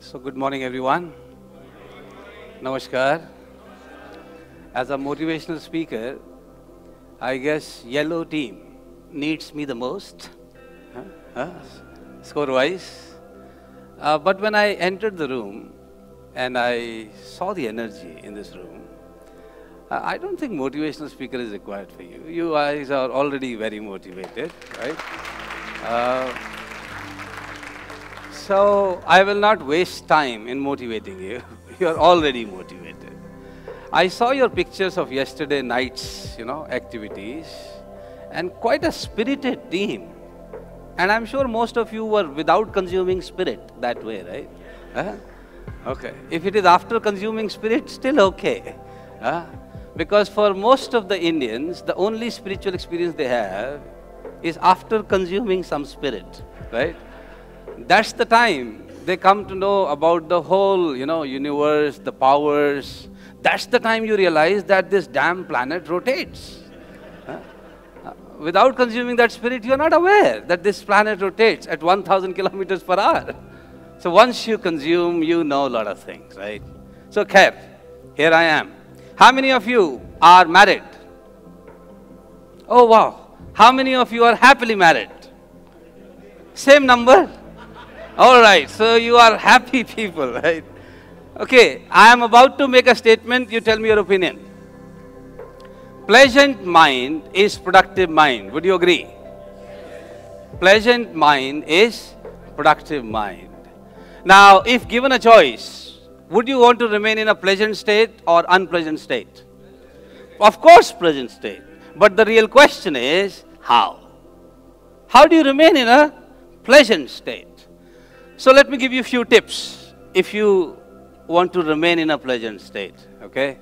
So good morning everyone. Namaskar. As a motivational speaker, I guess yellow team needs me the most, score-wise. But when I entered the room and I saw the energy in this room, I don't think motivational speaker is required for you. You guys are already very motivated, right? So I will not waste time in motivating you. You are already motivated. I saw your pictures of yesterday night's, activities, and quite a spirited team. And I'm sure most of you were without consuming spirit that way, right? Okay. If it is after consuming spirit, still okay. Because for most of the Indians, the only spiritual experience they have is after consuming some spirit, right? That's the time they come to know about the whole, universe, the powers. That's the time you realize that this damn planet rotates. Without consuming that spirit, you're not aware that this planet rotates at 1,000 kilometers per hour. So once you consume, you know a lot of things, right? So, Khair, here I am. How many of you are married? Oh, wow. How many of you are happily married? Same number? All right, so you are happy people, right? Okay, I am about to make a statement, you tell me your opinion. Pleasant mind is productive mind. Would you agree? Pleasant mind is productive mind. Now, if given a choice, would you want to remain in a pleasant state or unpleasant state? Of course, pleasant state. But the real question is, how? How do you remain in a pleasant state? So let me give you a few tips if you want to remain in a pleasant state, okay?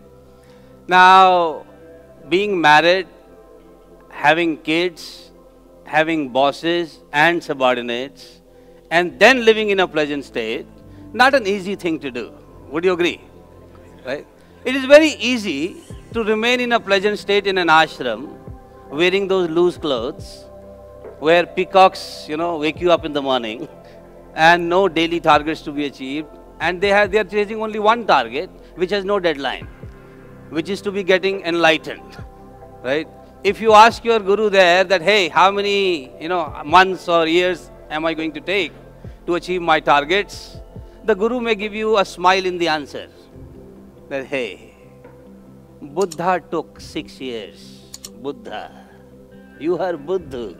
Now, being married, having kids, having bosses and subordinates, and then living in a pleasant state, not an easy thing to do. Would you agree? Right? It is very easy to remain in a pleasant state in an ashram, wearing those loose clothes, where peacocks, wake you up in the morning, and no daily targets to be achieved, and they are chasing only one target, which has no deadline, which is to be getting enlightened, right? If you ask your guru there that, hey, how many, months or years am I going to take to achieve my targets? The guru may give you a smile in the answer, that, hey, Buddha took 6 years. Buddha, you are Buddha.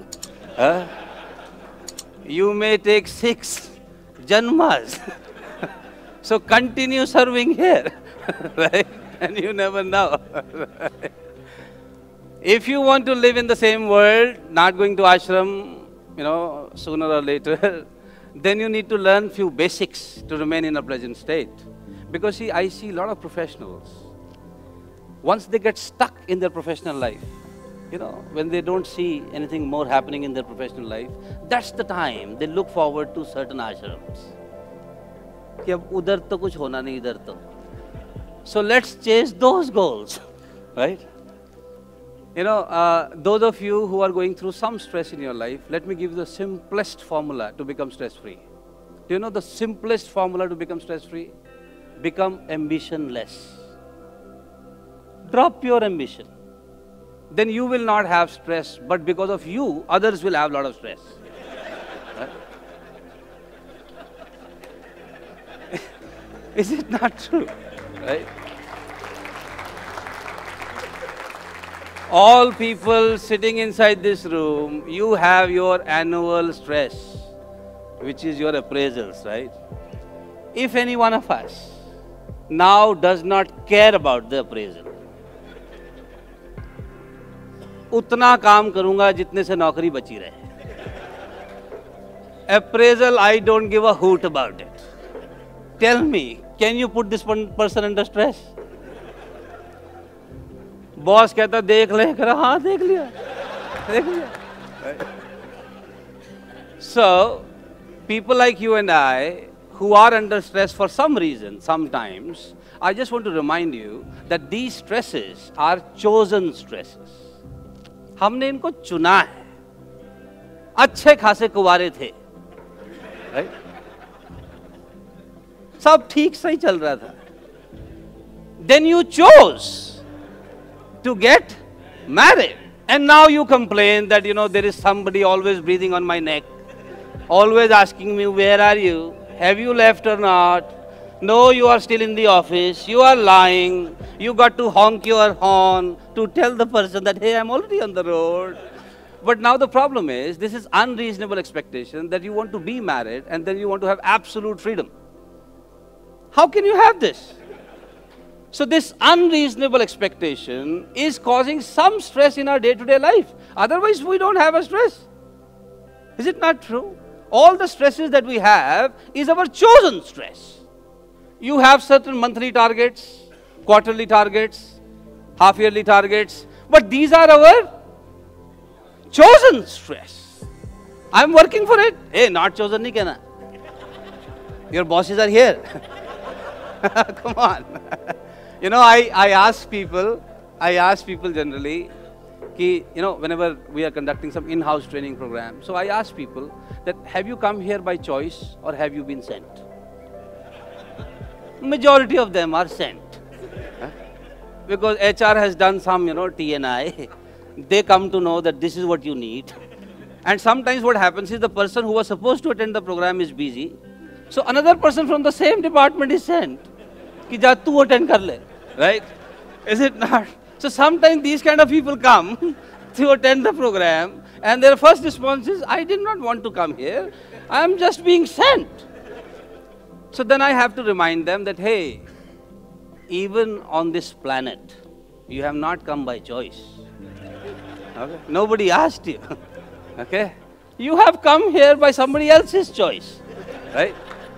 You may take 6 janmas. So continue serving here, right? And you never know. If you want to live in the same world, not going to ashram, sooner or later, then you need to learn few basics to remain in a pleasant state. Because see, I see a lot of professionals. Once they get stuck in their professional life, when they don't see anything more happening in their professional life, that's the time they look forward to certain ashrams. कि अब उधर तो कुछ होना नहीं इधर तो. So let's chase those goals, right? Those of you who are going through some stress in your life, let me give you the simplest formula to become stress-free. Do you know the simplest formula to become stress-free? Become ambitionless. Drop your ambition. Then you will not have stress, but because of you, others will have a lot of stress. Right? Is it not true? Right? All people sitting inside this room, you have your annual stress, which is your appraisals, right? If any one of us now does not care about the appraisal, उतना काम करूंगा जितने से नौकरी बची रहे. Appraisal, I don't give a hoot about it. Tell me, can you put this person under stress? Boss कहता देख ले, करा हाँ देख लिया, देख लिया. So, people like you and I, who are under stress for some reason, sometimes, I just want to remind you that these stresses are chosen stresses. हमने इनको चुना है. अच्छे खासे कुंवारे थे, right? सब ठीक सही चल रहा था. Then you chose to get married. And now you complain that, there is somebody always breathing on my neck, always asking me, where are you? Have you left or not? No, you are still in the office. You are lying. You got to honk your horn to tell the person that, hey, I'm already on the road. But now the problem is, this is unreasonable expectation that you want to be married and then you want to have absolute freedom. How can you have this? So this unreasonable expectation is causing some stress in our day-to-day life. Otherwise, we don't have a stress. Is it not true? All the stresses that we have is our chosen stress. You have certain monthly targets, quarterly targets, half-yearly targets, but these are our chosen stress. I'm working for it. Hey, not chosen nahi kehna. Your bosses are here. Come on. I ask people generally, whenever we are conducting some in-house training program, so I ask people that, have you come here by choice or have you been sent? Majority of them are sent. Because HR has done some, TNI. They come to know that this is what you need. And sometimes what happens is the person who was supposed to attend the program is busy. So another person from the same department is sent. Ki ja tu attend kar le. Right? Is it not? So sometimes these kind of people come to attend the program and their first response is, I did not want to come here. I am just being sent. So then I have to remind them that, hey, even on this planet, you have not come by choice. Okay? Nobody asked you. Okay? You have come here by somebody else's choice. Right?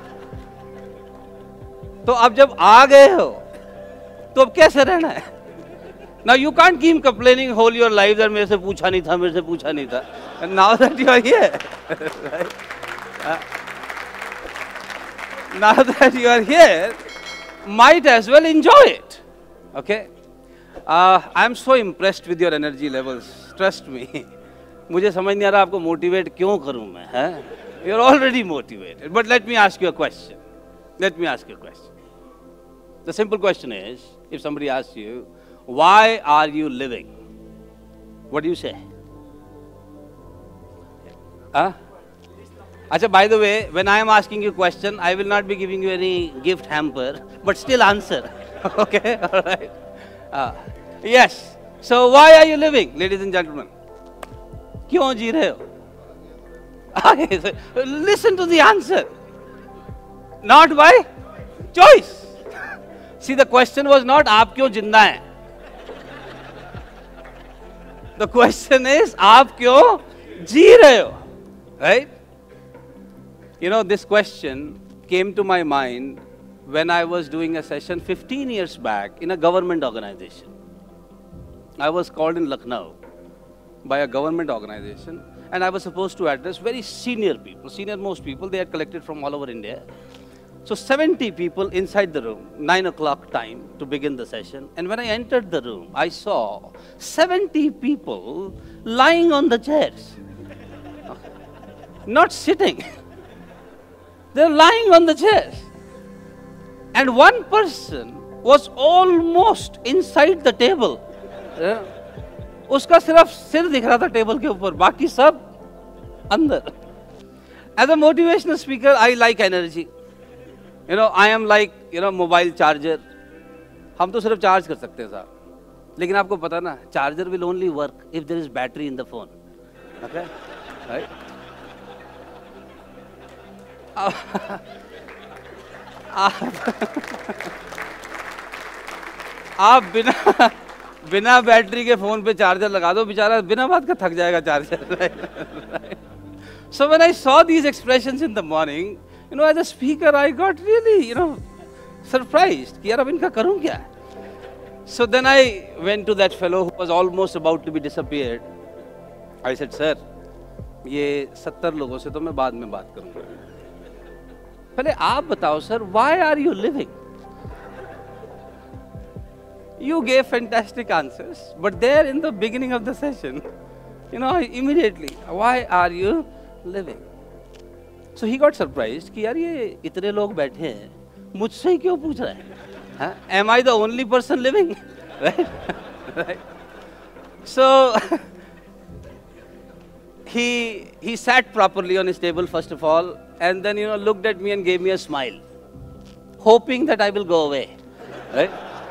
तो अब जब आ गए हो, तो अब कैसे रहना है? Now you can't keep complaining whole your life that मेरे से पूछा नहीं था. And now that you are here, right? Now that you are here, might as well enjoy it. Okay? I am so impressed with your energy levels. Trust me. मुझे समझ नहीं आ रहा आपको motivate क्यों करूं मैं, हैं? You are already motivated. But let me ask you a question. The simple question is, if somebody asks you, why are you living? What do you say? Achha, by the way, when I am asking you a question, I will not be giving you any gift hamper, but still answer. Okay? All right. Yes. So why are you living, ladies and gentlemen? क्यों जी रहे हो? Listen to the answer. Not by choice. See, the question was not आप क्यों जिंदा हैं. The question is आप क्यों जी रहे हो? Right? This question came to my mind when I was doing a session 15 years back in a government organization. I was called in Lucknow by a government organization and I was supposed to address very senior people, senior-most people. They had collected from all over India. So 70 people inside the room, 9 o'clock time to begin the session. And when I entered the room, I saw 70 people lying on the chairs. Not sitting. They're lying on the chairs. And one person was almost inside the table. उसका सिर्फ सिर दिख रहा था table के ऊपर, बाकी सब अंदर. As a motivational speaker, I like energy. I am like, mobile charger. हम तो सिर्फ चार्ज कर सकते हैं साहब. लेकिन आपको पता ना, charger will only work if there is battery in the phone. Okay? Right? आप बिना बैटरी के फोन पे चार्जर लगा दो, बेचारा बिना बात का थक जाएगा charger. So when I saw these expressions in the morning, as a speaker, I got really, surprised. कि यार अब इनका करूं क्या? So then I went to that fellow who was almost about to be disappeared. I said, sir, ये 70 लोगों से तो मैं बाद में बात करूंगा. पहले आप बताओ sir, why are you living? You gave fantastic answers, but there in the beginning of the session, immediately, why are you living? So he got surprised कि यार ये इतने लोग बैठे हैं, मुझसे ही क्यों पूछ रहा है? Am I the only person living? Right? Right? So he sat properly on his table first of all, and then looked at me and gave me a smile, hoping that I will go away. Right?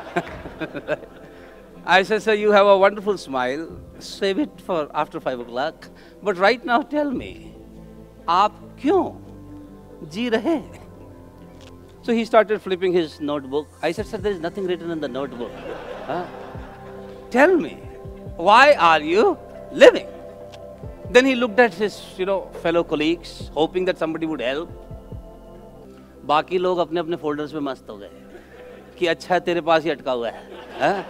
I said, sir, you have a wonderful smile. Save it for after 5 o'clock. But right now, tell me, आप क्यों जी रहे? So he started flipping his notebook. I said, sir, there is nothing written in the notebook. Tell me, why are you living? Then he looked at his, fellow colleagues, hoping that somebody would help. बाकी लोग अपने अपने folders में मस्त हो गए कि अच्छा तेरे पास ही अटका हुआ है,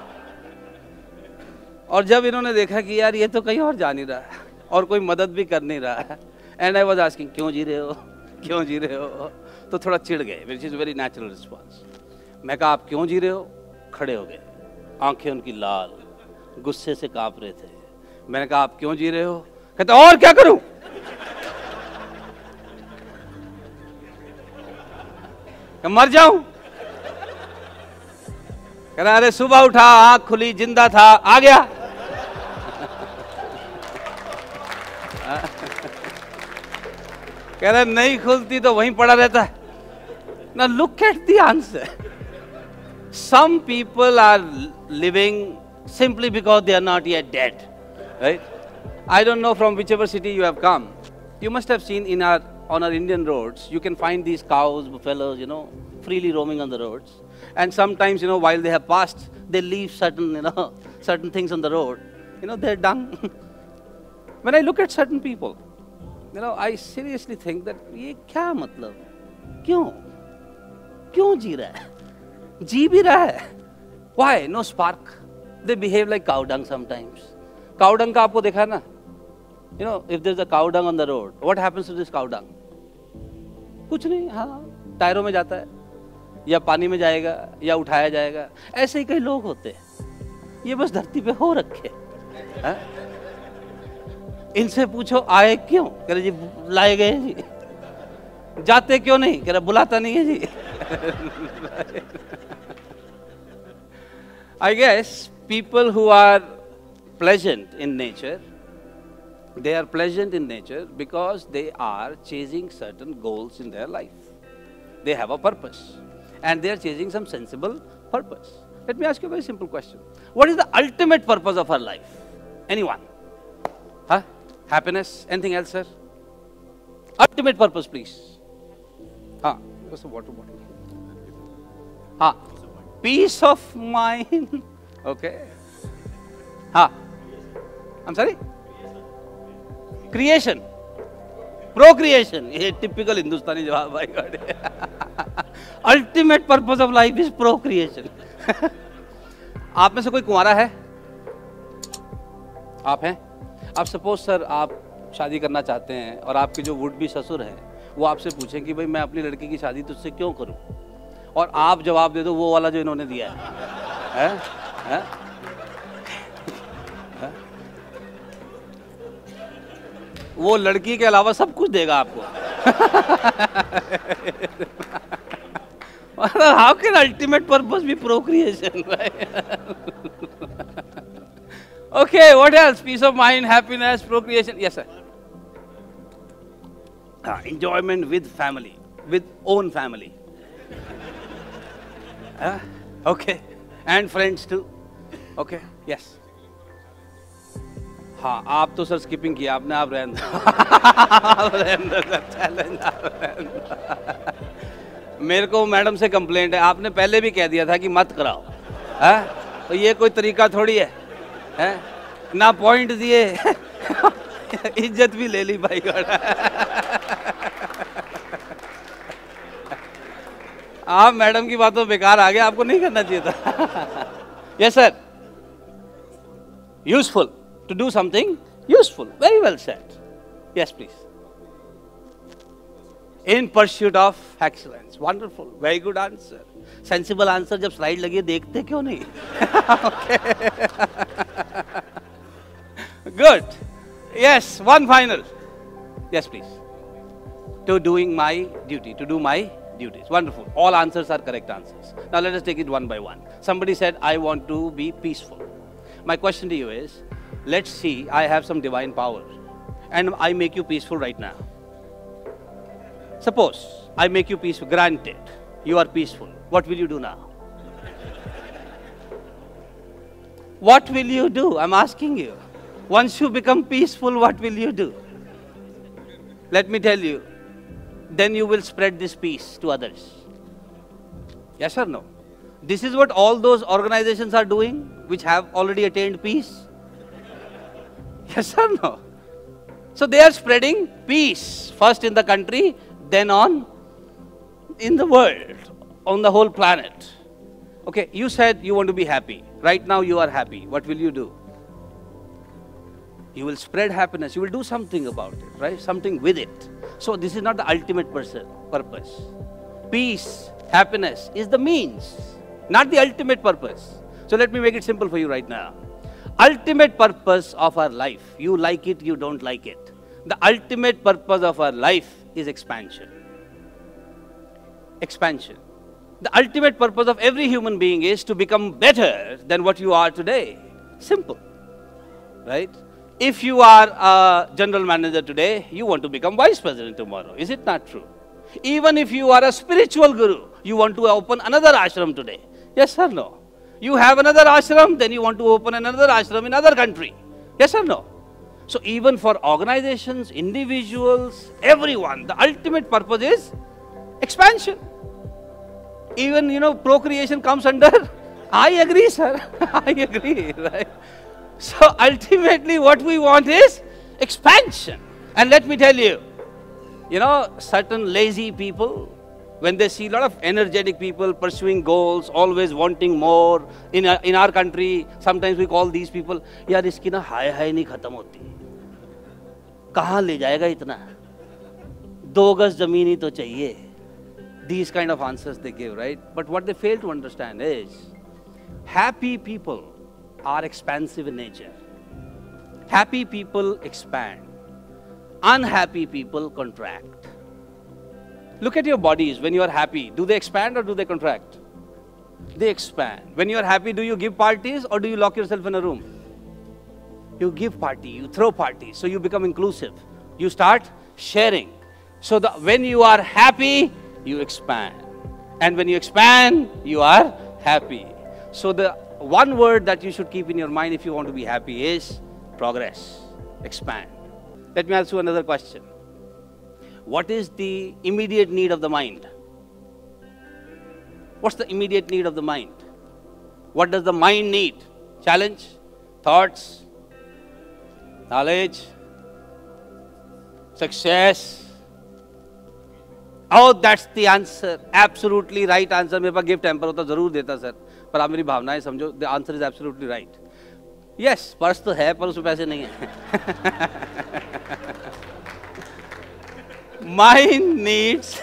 और जब इन्होंने देखा कि यार ये तो कहीं और जा नहीं रहा है और कोई मदद भी कर नहीं रहा है, एंड आई वाज आस्किंग क्यों जी रहे हो, क्यों जी रहे हो, तो थोड़ा चिढ़ गए, which is very natural response. मैं कहा आप क्यों जी रहे हो? खड़े हो गए, आंखें उनकी लाल, गुस्से से कांप रहे थे. मैंने कहा आप क्यों जी रहे हो? कहते और क्या करूं? मर जाऊं? कह रहा अरे सुबह उठा, आंख खुली, जिंदा था, आ गया. कह रहा नहीं खुलती तो वहीं पड़ा रहता है. Now look at the answer. Some people are living simply because they are not yet dead, right? I don't know from whichever city you have come. You must have seen on our Indian roads, you can find these cows, buffaloes, freely roaming on the roads. And sometimes, while they have passed, they leave certain things on the road. They're dung. When I look at certain people, I seriously think that ये क्या मतलब? क्यों जी रहा है? जी भी रहा है. Why? No spark. They behave like cow dung sometimes. Cow dung का आपको देखा ना? If there's a cow dung on the road, what happens to this cow dung? कुछ नहीं, हाँ, टायरों में जाता है, या पानी में जाएगा, या उठाया जाएगा. ऐसे ही कई लोग होते हैं, ये बस धरती पे हो रखे. इनसे पूछो आए क्यों? कह रहे जी लाए गए जी. जाते क्यों नहीं? कह रहे बुलाता नहीं है जी. I guess people who are pleasant in nature, they are pleasant in nature because they are chasing certain goals in their life. They have a purpose and they are chasing some sensible purpose. Let me ask you a very simple question. What is the ultimate purpose of our life? Anyone? Happiness? Anything else, sir? Ultimate purpose, please. What's the water bottle? Peace of mind. Okay. I'm sorry? Creation. Procreation. ये typical हिंदुस्तानी जवाब भाई. Ultimate purpose of life is procreation. आप में से कोई कुंवारा है? आप हैं? आप सपोज सर आप शादी करना चाहते हैं और आपके जो वुड बी ससुर हैं वो आपसे पूछें कि भाई मैं अपनी लड़की की शादी तुझसे क्यों करूं, और आप जवाब दे दो वो वाला जो इन्होंने दिया है? वो लड़की के अलावा सब कुछ देगा आपको. How can ultimate purpose be procreation? Okay, what else? Peace of mind, happiness, procreation. Yes, sir. Enjoyment with family, with own family. Okay, and friends too. Okay, yes. हाँ, आप तो सर स्किपिंग किया आपने, आप रहने मेरे को मैडम से कंप्लेंट है, आपने पहले भी कह दिया था कि मत कराओ. तो ये कोई तरीका थोड़ी है? ना पॉइंट दिए, इज्जत भी ले ली भाई. आप मैडम की बातों बेकार आ गए, आपको नहीं करना चाहिए था. Yes sir. Useful. To do something useful. Very well said. Yes, please. In pursuit of excellence. Wonderful. Very good answer. Sensible answer. जब slide लगी है देखते क्यों नहीं? Good. Yes, one final. Yes, please. To doing my duty. To do my duties. Wonderful. All answers are correct answers. Now let us take it one by one. Somebody said, I want to be peaceful. My question to you is, let's see, I have some divine power and I make you peaceful right now. Suppose I make you peaceful, granted, you are peaceful. What will you do now? What will you do? I'm asking you. Once you become peaceful, what will you do? Let me tell you, then you will spread this peace to others. Yes or no? This is what all those organizations are doing, which have already attained peace. Yes or no? So they are spreading peace, first in the country, then in the world, on the whole planet. Okay, you said you want to be happy. Right now you are happy. What will you do? You will spread happiness. You will do something about it, right? Something with it. So this is not the ultimate purpose. Peace, happiness is the means, not the ultimate purpose. So let me make it simple for you right now. Ultimate purpose of our life, you like it, you don't like it. The ultimate purpose of our life is expansion. Expansion. The ultimate purpose of every human being is to become better than what you are today. Simple, right? If you are a general manager today, you want to become vice president tomorrow. Is it not true? Even if you are a spiritual guru, you want to open another ashram today. Yes or no? You have another ashram, then you want to open another ashram in another country. Yes or no? So even for organizations, individuals, everyone, the ultimate purpose is expansion. Even, procreation comes under, I agree, sir. I agree, right? So ultimately what we want is expansion. And let me tell you, certain lazy people, when they see a lot of energetic people pursuing goals, always wanting more, in our country, sometimes we call these people, yaar iski na hai nahi khatam hoti. Kahan le jayega itna? 2 gaz zameen hi to chahiye. These kind of answers they give, right? But what they fail to understand is, happy people are expansive in nature. Happy people expand. Unhappy people contract. Look at your bodies. When you are happy, do they expand or do they contract? They expand. When you are happy, do you give parties or do you lock yourself in a room? You give party, you throw parties, so you become inclusive. You start sharing. So when you are happy, you expand. And when you expand, you are happy. So the one word that you should keep in your mind if you want to be happy is progress, expand. Let me ask you another question. What is the immediate need of the mind? What's the immediate need of the mind? What does the mind need? Challenge, thoughts, knowledge, success. Oh, that's the answer. Absolutely right answer. मेरे पास gift temper होता जरूर देता sir, पर आप मेरी भावनाएं समझो. The answer is absolutely right. Yes, purse तो है पर उसमें पैसे नहीं है. Mind needs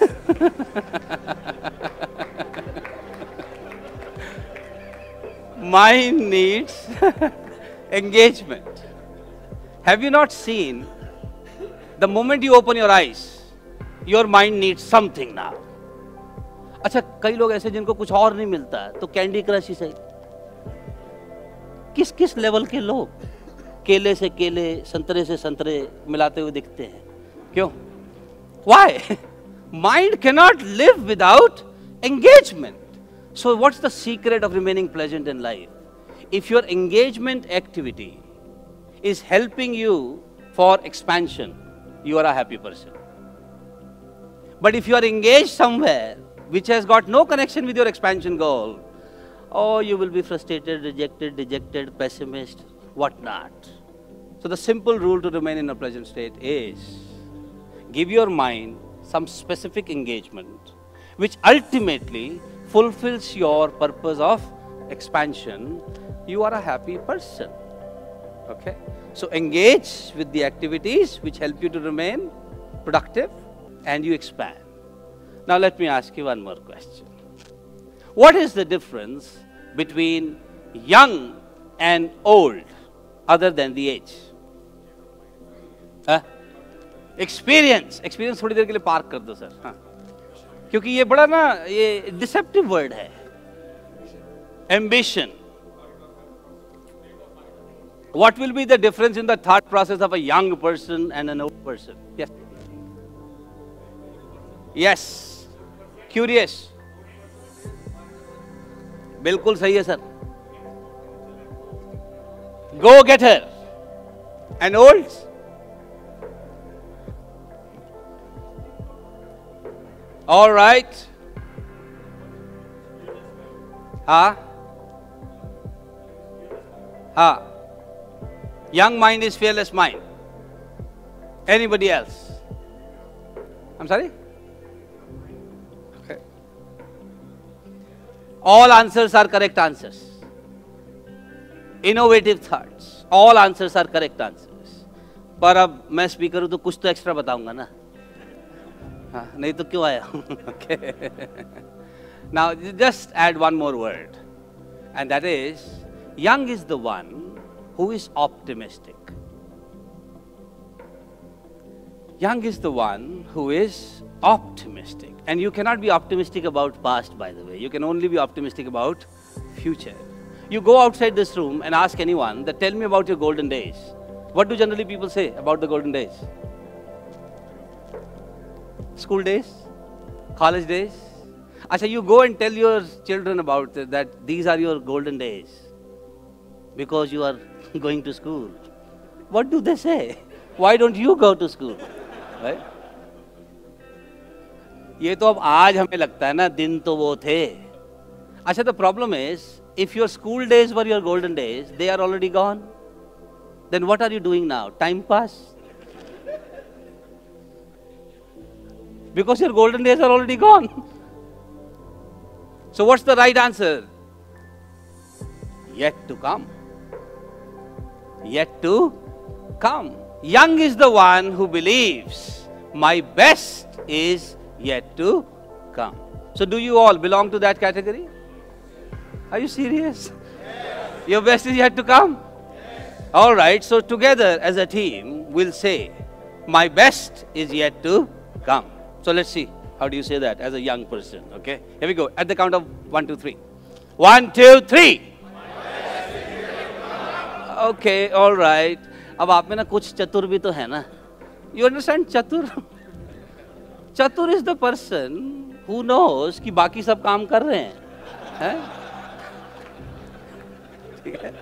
mind needs engagement. Have you not seen the moment you open your eyes, your mind needs something now? अच्छा, कई लोग ऐसे जिनको कुछ और नहीं मिलता है तो कैंडी क्रश ही सही. किस किस लेवल के लोग केले से केले, संतरे से संतरे मिलाते हुए दिखते हैं? क्यों? Why? Mind cannot live without engagement. So what's the secret of remaining pleasant in life? If your engagement activity is helping you for expansion, you are a happy person. But if you are engaged somewhere which has got no connection with your expansion goal, oh, you will be frustrated, rejected, dejected, pessimist, whatnot. So the simple rule to remain in a pleasant state is, give your mind some specific engagement which ultimately fulfills your purpose of expansion. You are a happy person. Okay? So engage with the activities which help you to remain productive and you expand. Now let me ask you one more question. What is the difference between young and old other than the age? Experience. Experience थोड़ी देर के लिए park कर दो sir. हाँ. क्योंकि ये बड़ा ना ये डिसेप्टिव वर्ड है, ambition. What will be the difference in the thought process of a young person and an old person? Yes. Yes. Curious. बिल्कुल सही है sir. Go getter. And old? All right. हाँ. हाँ. Young mind is fearless mind. Anybody else? I'm sorry? Okay. All answers are correct answers. Innovative thoughts. All answers are correct answers. पर अब मैं speaker हूं तो कुछ तो एक्स्ट्रा बताऊंगा ना. हाँ, नहीं तो क्यों आया? Okay. Now just add one more word, and that is, young is the one who is optimistic. Young is the one who is optimistic. And you cannot be optimistic about past, by the way. You can only be optimistic about future. You go outside this room and ask anyone that tell me about your golden days. What do generally people say about the golden days? School days? College days? Achha, you go and tell your children about that these are your golden days because you are going to school. What do they say? Why don't you go to school? Right? ये तो अब आज हमें लगता है ना, दिन तो वो थे. अच्छा, the problem is, if your school days were your golden days, they are already gone. Then what are you doing now? Time pass? Because your golden days are already gone. So what's the right answer? Yet to come. Yet to come. Young is the one who believes my best is yet to come. So do you all belong to that category? Are you serious? Yes. Your best is yet to come? Yes. All right, so together as a team, we'll say, my best is yet to come. So let's see, how do you say that as a young person? Okay, here we go. At the count of 1, 2, 3. 1, 2, 3. Okay, all right. अब आप में ना कुछ चतुर भी तो है ना. You understand चतुर? चतुर is the person who knows कि बाकी सब काम कर रहे हैं. ठीक है?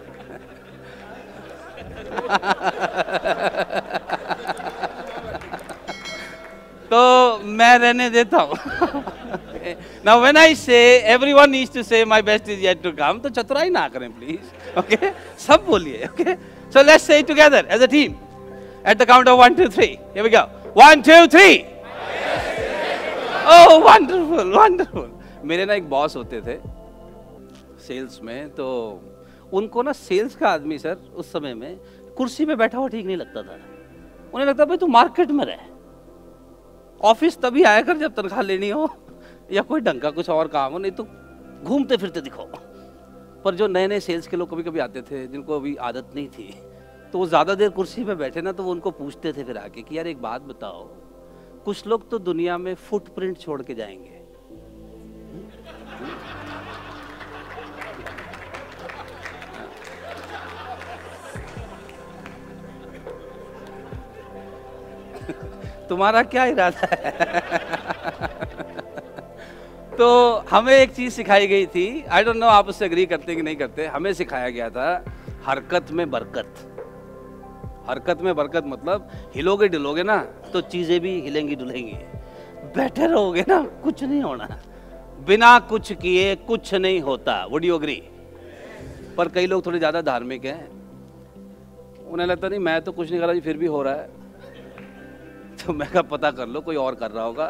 तो मैं रहने देता हूँ. Now when I say everyone needs to say my best is yet to come, तो चतुराई ना करें please. Okay? सब बोलिए. Okay? So let's say it together as a team. At the count of 1, 2, 3. Here we go. 1, 2, 3. Oh, wonderful, wonderful. मेरे ना एक boss होते थे सेल्स में, तो उनको ना सेल्स का आदमी सर उस समय में कुर्सी पे बैठा हुआ ठीक नहीं लगता था. उन्हें लगता भाई तू मार्केट में रह, ऑफिस तभी आया कर जब तनख्वाह लेनी हो या कोई ढंग का कुछ और काम हो, नहीं तो घूमते फिरते दिखो. पर जो नए नए सेल्स के लोग कभी कभी आते थे जिनको अभी आदत नहीं थी, तो वो ज़्यादा देर कुर्सी पे बैठे ना, तो वो उनको पूछते थे फिर आके कि यार एक बात बताओ, कुछ लोग तो दुनिया में फुटप्रिंट छोड़ के जाएंगे, तुम्हारा क्या इरादा है? तो हमें एक चीज सिखाई गई थी, आई डोंट नो आप उससे एग्री करते कि नहीं करते. हमें सिखाया गया था हरकत में बरकत. हरकत में बरकत मतलब हिलोगे डुलोगे ना तो चीजें भी हिलेंगी डुलेंगी. बैठे रहोगे ना कुछ नहीं होना. बिना कुछ किए कुछ नहीं होता. Would you agree? पर कई लोग थोड़े ज्यादा धार्मिक हैं, उन्हें लगता नहीं मैं तो कुछ नहीं कर रहा जी फिर भी हो रहा है. तो मैं कहा पता कर लो कोई और कर रहा होगा.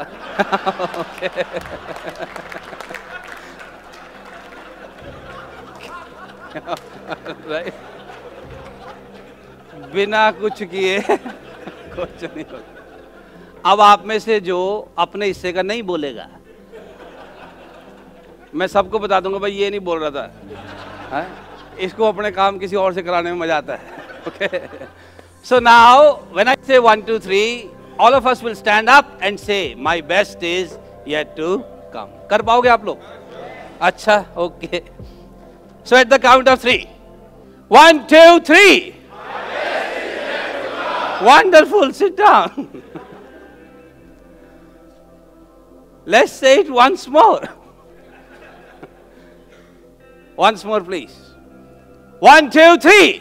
Right? बिना कुछ किए कुछ नहीं होता. अब आप में से जो अपने हिस्से का नहीं बोलेगा, मैं सबको बता दूंगा भाई ये नहीं बोल रहा था, है? इसको अपने काम किसी और से कराने में मजा आता है. Okay? So now when I say 1, 2, 3, all of us will stand up and say my best is yet to come. कर पाओगे आप लोग? अच्छा, okay. So at the count of 3. 1, 2, 3. Wonderful, sit down. Let's say it once more. Once more, please. 1, 2, 3.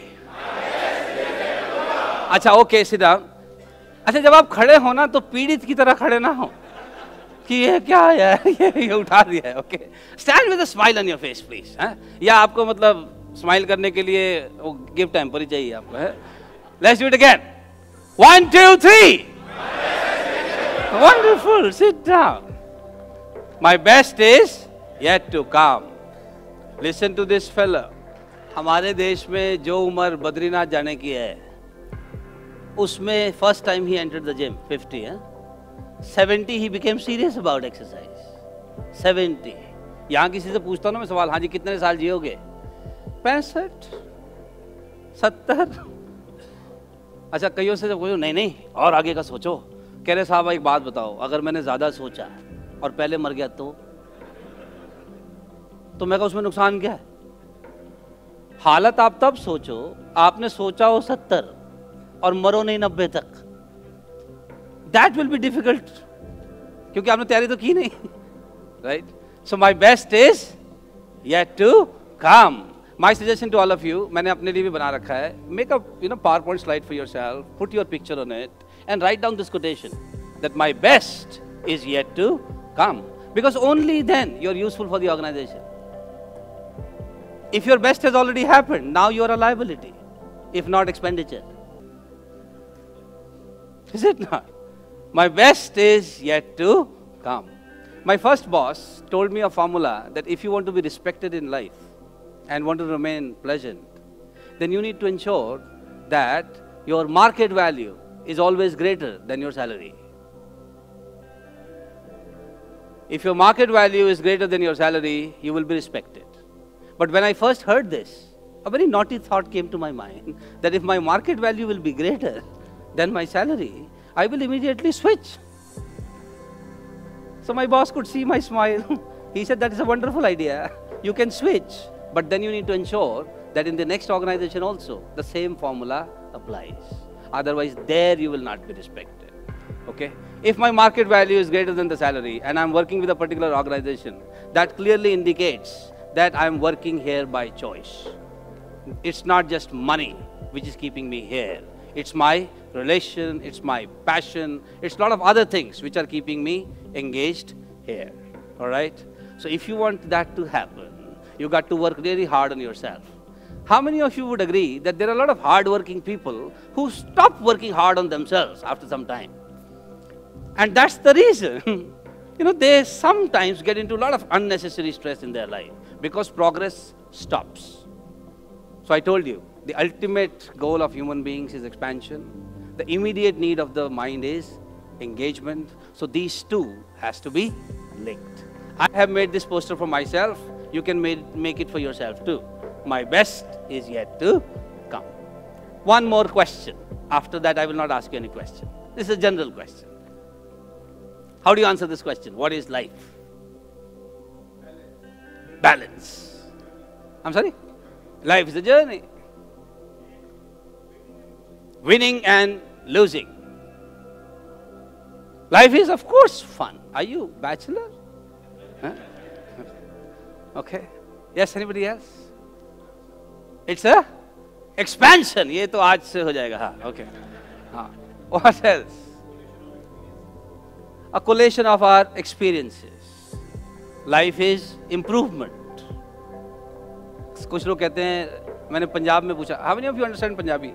अच्छा, okay, sit down. अच्छा, जब आप खड़े हो ना तो पीड़ित की तरह खड़े ना हो कि ये क्या है, ये उठा दिया है. Okay, stand with a smile on your face please. या आपको मतलब स्माइल करने के लिए वो गिफ्ट टेम्परी चाहिए आपको है? Let's do it again. 1, 2, 3. Wonderful, sit down. My best is yet to come. Listen to this fellow. हमारे देश में जो उम्र बद्रीनाथ जाने की है, उसमें first time he entered the gym, 50, 70 he became serious about exercise. 70. यहाँ किसी से पूछता हूँ ना मैं सवाल, हाँ जी कितने साल जियोगे? 65, 70. अच्छा, कईयों से जब पूछो, नहीं और आगे का सोचो. कह रहे साहब एक बात बताओ, अगर मैंने ज्यादा सोचा और पहले मर गया तो मैं कहा उसमें नुकसान क्या है? हालत आप तब सोचो, आपने सोचा हो 70 और मरो नहीं 90 तक. दैट विल बी डिफिकल्ट, क्योंकि आपने तैयारी तो की नहीं. Right? So my best is yet to come. My suggestion to all of you, मैंने अपने लिए भी बना रखा है, make a PowerPoint slide for yourself, put your picture on it and write down this quotation that my best is yet to come, because only then you are useful for the organisation. If your best has already happened, now you are a liability, if not expenditure. Is it not? My best is yet to come. My first boss told me a formula that if you want to be respected in life and want to remain pleasant, then you need to ensure that your market value is always greater than your salary. If your market value is greater than your salary, you will be respected. But when I first heard this, a very naughty thought came to my mind that if my market value will be greater than my salary, I will immediately switch. So my boss could see my smile. He said, that is a wonderful idea. You can switch, but then you need to ensure that in the next organization also, the same formula applies. Otherwise, there you will not be respected. Okay? If my market value is greater than the salary and I'm working with a particular organization, that clearly indicates that I'm working here by choice. It's not just money which is keeping me here. It's my relation, it's my passion, it's a lot of other things which are keeping me engaged here. All right? So if you want that to happen, you got to work really hard on yourself. How many of you would agree that there are a lot of hard-working people who stop working hard on themselves after some time? And that's the reason they sometimes get into a lot of unnecessary stress in their life because progress stops. So I told you, the ultimate goal of human beings is expansion. The immediate need of the mind is engagement. So these two has to be linked. I have made this poster for myself. You can make it for yourself too. My best is yet to come. One more question. After that, I will not ask you any question. This is a general question. How do you answer this question? What is life? Balance. I'm sorry? Life is a journey. Winning and losing. Life is, of course, fun. Are you bachelor? Huh? Okay. Yes, anybody else? It's a expansion. ये तो आज से हो जाएगा. हाँ, okay. हाँ. What else? A collation of our experiences. Life is improvement. कुछ लोग कहते हैं, मैंने पंजाब में पूछा, how many of you understand Punjabi?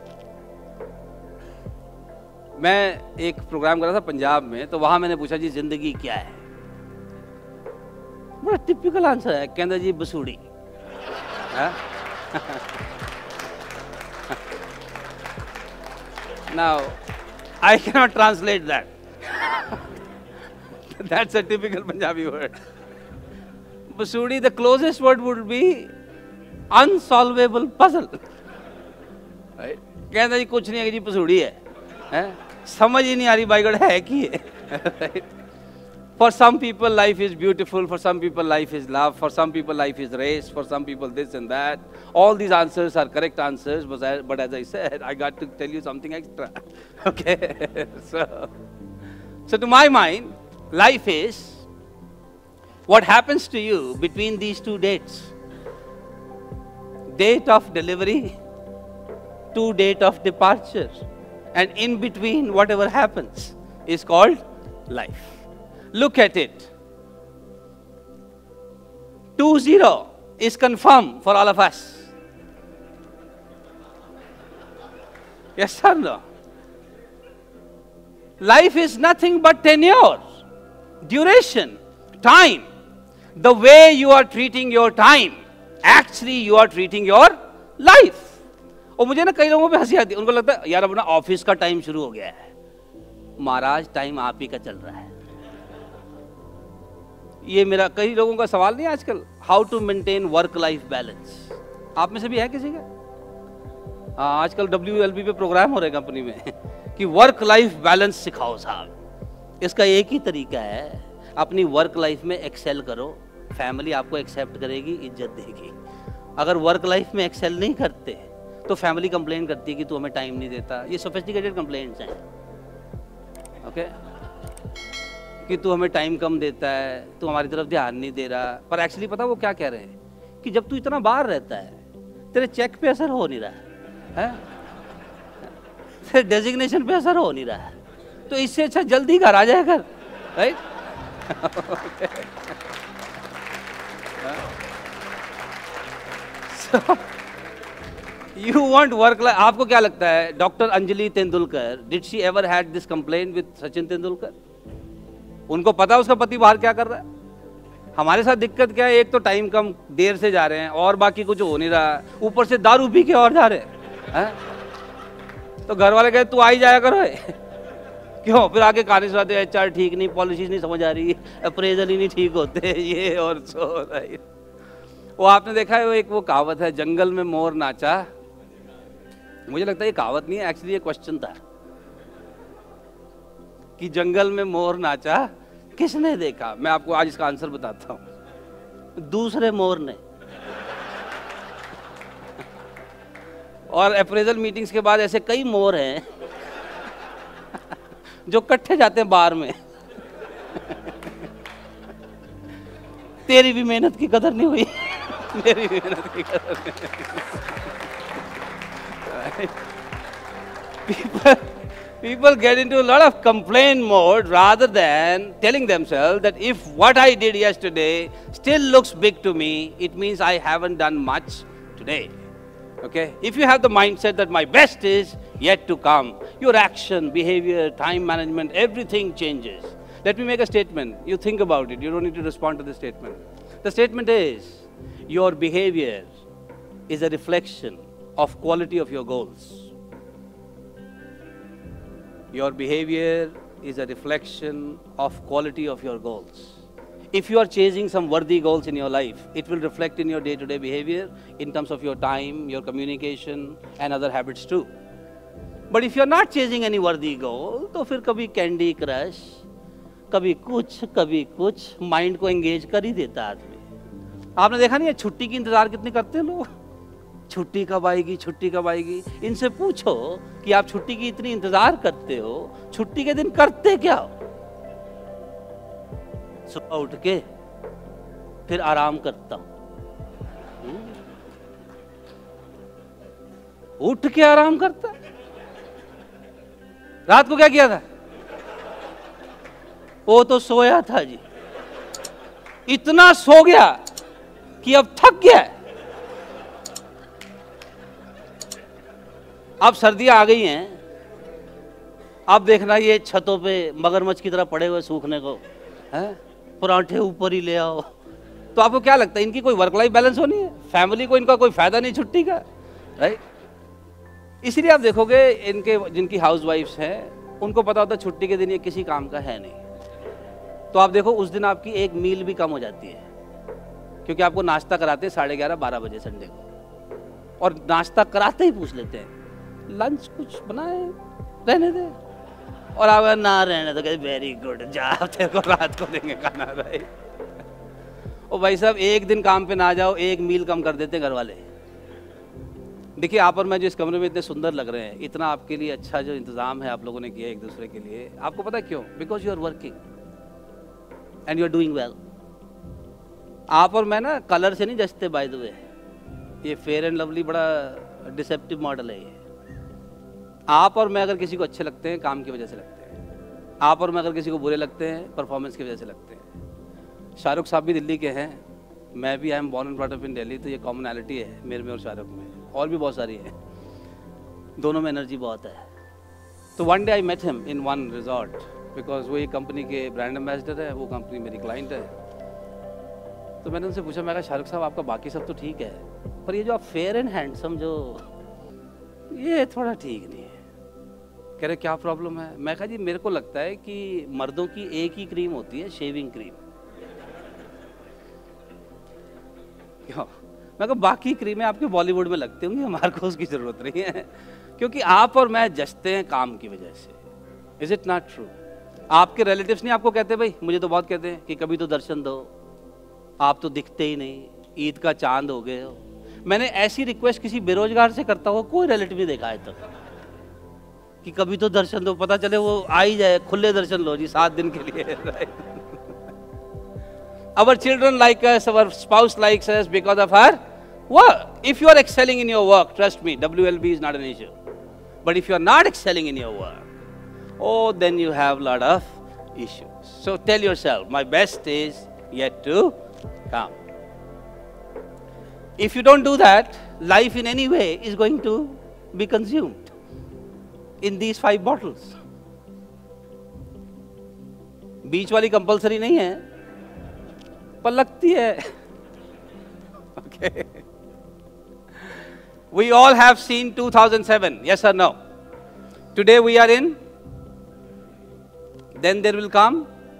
मैं एक प्रोग्राम कर रहा था पंजाब में, तो वहां मैंने पूछा जी जिंदगी क्या है? बड़ा टिपिकल आंसर है, कहता जी बसूड़ी. Now, I cannot translate that. That's a typical Punjabi word. Basudi, the closest word would be unsolvable puzzle. Right? कहता जी कुछ नहीं है जी, बसूड़ी है. समझ ही नहीं आ रही बाइगड़ है कि है. Right? For some people, life is beautiful. For some people, life is love. For some people, life is race. For some people, this and that. All these answers are correct answers. But as I said, I got to tell you something extra. Okay? So to my mind, life is what happens to you between these two dates. Date of delivery to date of departure. And in between, whatever happens is called life. Look at it. 2-0 is confirmed for all of us. Yes or no? Life is nothing but tenure, duration, time. The way you are treating your time, actually you are treating your life. और मुझे ना कई लोगों पे हंसी आती है, उनको लगता है यार अपना ऑफिस का टाइम शुरू हो गया है। महाराज टाइम आप ही का चल रहा है। ये मेरा कई लोगों का सवाल नहीं आजकल, how to maintain work life balance. आप में से भी है किसी का? हाँ, आजकल WLB पे प्रोग्राम हो रहे कंपनी में कि वर्क लाइफ बैलेंस सिखाओ साहब। इसका एक ही तरीका है, अपनी वर्क लाइफ में एक्सेल करो, फैमिली आपको एक्सेप्ट करेगी, इज्जत देगी। अगर वर्क लाइफ में एक्सेल नहीं करते तो फैमिली कंप्लेन करती है कि तू हमें टाइम नहीं देता। ये सोफिस्टिकेटेड कंप्लेंट्स हैं, ओके? कि तू हमें टाइम कम देता है, तू हमारी तरफ ध्यान नहीं दे रहा। पर एक्चुअली पता वो क्या कह रहे हैं कि जब तू इतना बाहर रहता है, तेरे चेक पे असर हो नहीं रहा है, तेरे डेजिग्नेशन पे असर हो नहीं रहा है, तो इससे अच्छा जल्दी घर आ जाए कर, right? You want work life? आपको क्या लगता है doctor Anjali Tendulkar, did she ever had this complaint with Sachin Tendulkar? उनको पता उसका पति बाहर क्या कर रहा है। हमारे साथ दिक्कत क्या है, एक तो टाइम कम, देर से जा रहे हैं और बाकी कुछ हो नहीं रहा, ऊपर से दारू पी के और जा रहे हैं। तो घर वाले कहते तू आ ही जाया करो। क्यों? फिर आगे कहानी सुनाते हैं, HR ठीक नहीं, पॉलिसीज नहीं समझ आ रही, अप्रेजल ही नहीं ठीक होते, ये और सो। वो आपने देखा है, वो एक वो कहावत है, जंगल में मोर नाचा। मुझे लगता है ये कहावत नहीं है, एक्चुअली ये क्वेश्चन था कि जंगल में मोर नाचा किसने देखा। मैं आपको आज इसका आंसर बताता हूं, दूसरे मोर ने। और अप्रेजल मीटिंग्स के बाद ऐसे कई मोर हैं जो इकट्ठे जाते हैं बार में। तेरी भी मेहनत की कदर नहीं हुई, मेरी भी मेहनत की कदर नहीं। People get into a lot of complaint mode rather than telling themselves that if what I did yesterday still looks big to me, it means I haven't done much today. Okay? If you have the mindset that my best is yet to come, your action, behavior, time management, everything changes. Let me make a statement. You think about it. You don't need to respond to the statement. The statement is, your behavior is a reflection of quality of your goals. Your behavior is a reflection of quality of your goals. If you are chasing some worthy goals in your life, it will reflect in your day-to-day behavior in terms of your time, your communication, and other habits too. But if you are not chasing any worthy goal, तो फिर कभी candy crush, कभी कुछ mind को engage कर ही देता आदमी। आपने देखा नहीं है, छुट्टी की इंतजार कितनी करते हैं लोग, छुट्टी कब आएगी, छुट्टी कब आएगी। इनसे पूछो कि आप छुट्टी की इतनी इंतजार करते हो, छुट्टी के दिन करते क्या हो? सुबह उठ के फिर आराम करता हूं, उठ के आराम करता। रात को क्या किया था? वो तो सोया था जी, इतना सो गया कि अब थक गया है। अब सर्दियां आ गई हैं, अब देखना ये छतों पे मगरमच्छ की तरह पड़े हुए सूखने को, हैं? पराठे ऊपर ही ले आओ। तो आपको क्या लगता है, इनकी कोई वर्क लाइफ बैलेंस होनी है? फैमिली को इनका कोई फायदा नहीं छुट्टी का, राइट? इसीलिए आप देखोगे इनके जिनकी हाउस वाइफ्स हैं, उनको पता होता है छुट्टी के दिन ये किसी काम का है नहीं। तो आप देखो उस दिन आपकी एक मील भी कम हो जाती है, क्योंकि आपको नाश्ता कराते हैं 11:30-12 बजे संडे को, और नाश्ता कराते ही पूछ लेते हैं लंच कुछ बनाए, रहने दे, और आप ना रहने तो कहते वेरी गुड, जा तेरे को रात को देंगे खाना भाई। ओ भाई साहब, एक दिन काम पे ना जाओ, एक मील कम कर देते घर वाले। देखिए आप और मैं जो इस कमरे में इतने सुंदर लग रहे हैं, इतना आपके लिए अच्छा जो इंतजाम है आप लोगों ने किया एक दूसरे के लिए, आपको पता है क्यों? Because you are working and you are doing well. आप और मैं ना कलर से नहीं जचते बाय द वे, ये फेयर एंड लवली बड़ा डिसेप्टिव मॉडल है ये। आप और मैं अगर किसी को अच्छे लगते हैं काम की वजह से लगते हैं, आप और मैं अगर किसी को बुरे लगते हैं परफॉर्मेंस की वजह से लगते हैं। शाहरुख साहब भी दिल्ली के हैं, मैं भी I am born and brought up in Delhi, तो ये कॉमनैलिटी है मेरे में और शाहरुख में, और भी बहुत सारी है, दोनों में एनर्जी बहुत है। तो one day I met him in one resort, because वो एक कंपनी के ब्रांड एम्बेसडर है, वो कंपनी मेरी क्लाइंट है। तो मैंने उनसे पूछा, मैं कहा शाहरुख साहब आपका बाकी सब तो ठीक है, पर ये जो आप फेयर एंड हैंडसम जो, ये थोड़ा ठीक नहीं है। कह रहे क्या प्रॉब्लम है? मैं कहा जी मेरे को लगता है कि मर्दों की एक ही क्रीम होती है, शेविंग क्रीम। क्यों? मैं कहा बाकी क्रीमें आपके बॉलीवुड में लगती होंगी, हमारे को उसकी जरूरत नहीं है, क्योंकि आप और मैं जचते हैं काम की वजह से। Is it not true? आपके रिलेटिव्स नहीं आपको कहते, भाई मुझे तो बहुत कहते हैं कि कभी तो दर्शन दो, आप तो दिखते ही नहीं, ईद का चांद हो गए हो। मैंने ऐसी रिक्वेस्ट किसी बेरोजगार से करता हुआ कोई रिलेटिव नहीं देखा है तक कि कभी तो दर्शन दो, पता चले वो आ ही जाए, खुले दर्शन लो जी 7 दिन के लिए। Our children like us, our spouse likes us because of our work. If you are excelling in your work, trust me, WLB is not an issue. But if you are not excelling in your work, oh, then you have a lot of issues. So tell yourself, my best is yet to come. If you don't do that, life in any way is going to be consumed in these 5 bottles. बीच वाली compulsory नहीं है, पर लगती है। Okay. We all have seen 2007, yes or no? Today we are in, then there will come.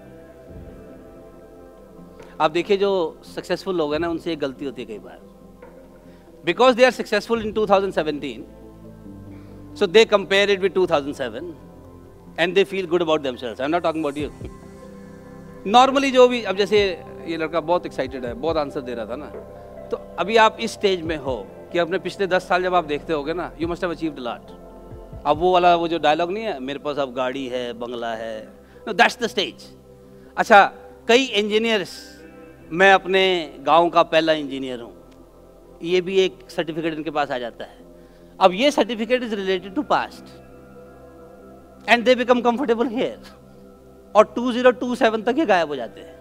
आप देखिए जो successful लोग हैं ना, उनसे एक गलती होती है कई बार, because they are successful in 2017, so they compare it with 2007 and they feel good about themselves. I'm not talking about you. Normally जो भी, अब जैसे ये लड़का बहुत एक्साइटेड है, बहुत आंसर दे रहा था ना, तो अभी आप इस स्टेज में हो कि अपने पिछले 10 साल जब आप देखते होगे ना, you must have achieved a lot. अब वो वाला वो जो डायलॉग नहीं है, मेरे पास अब गाड़ी है, बंगला है, नो दैट्स द स्टेज। अच्छा, कई इंजीनियर्स, मैं अपने गांव का पहला इंजीनियर हूँ, ये भी एक सर्टिफिकेट इनके पास आ जाता है। अब ये certificate is related to past and they become comfortable here, और 2027 तक ये गायब हो जाते हैं।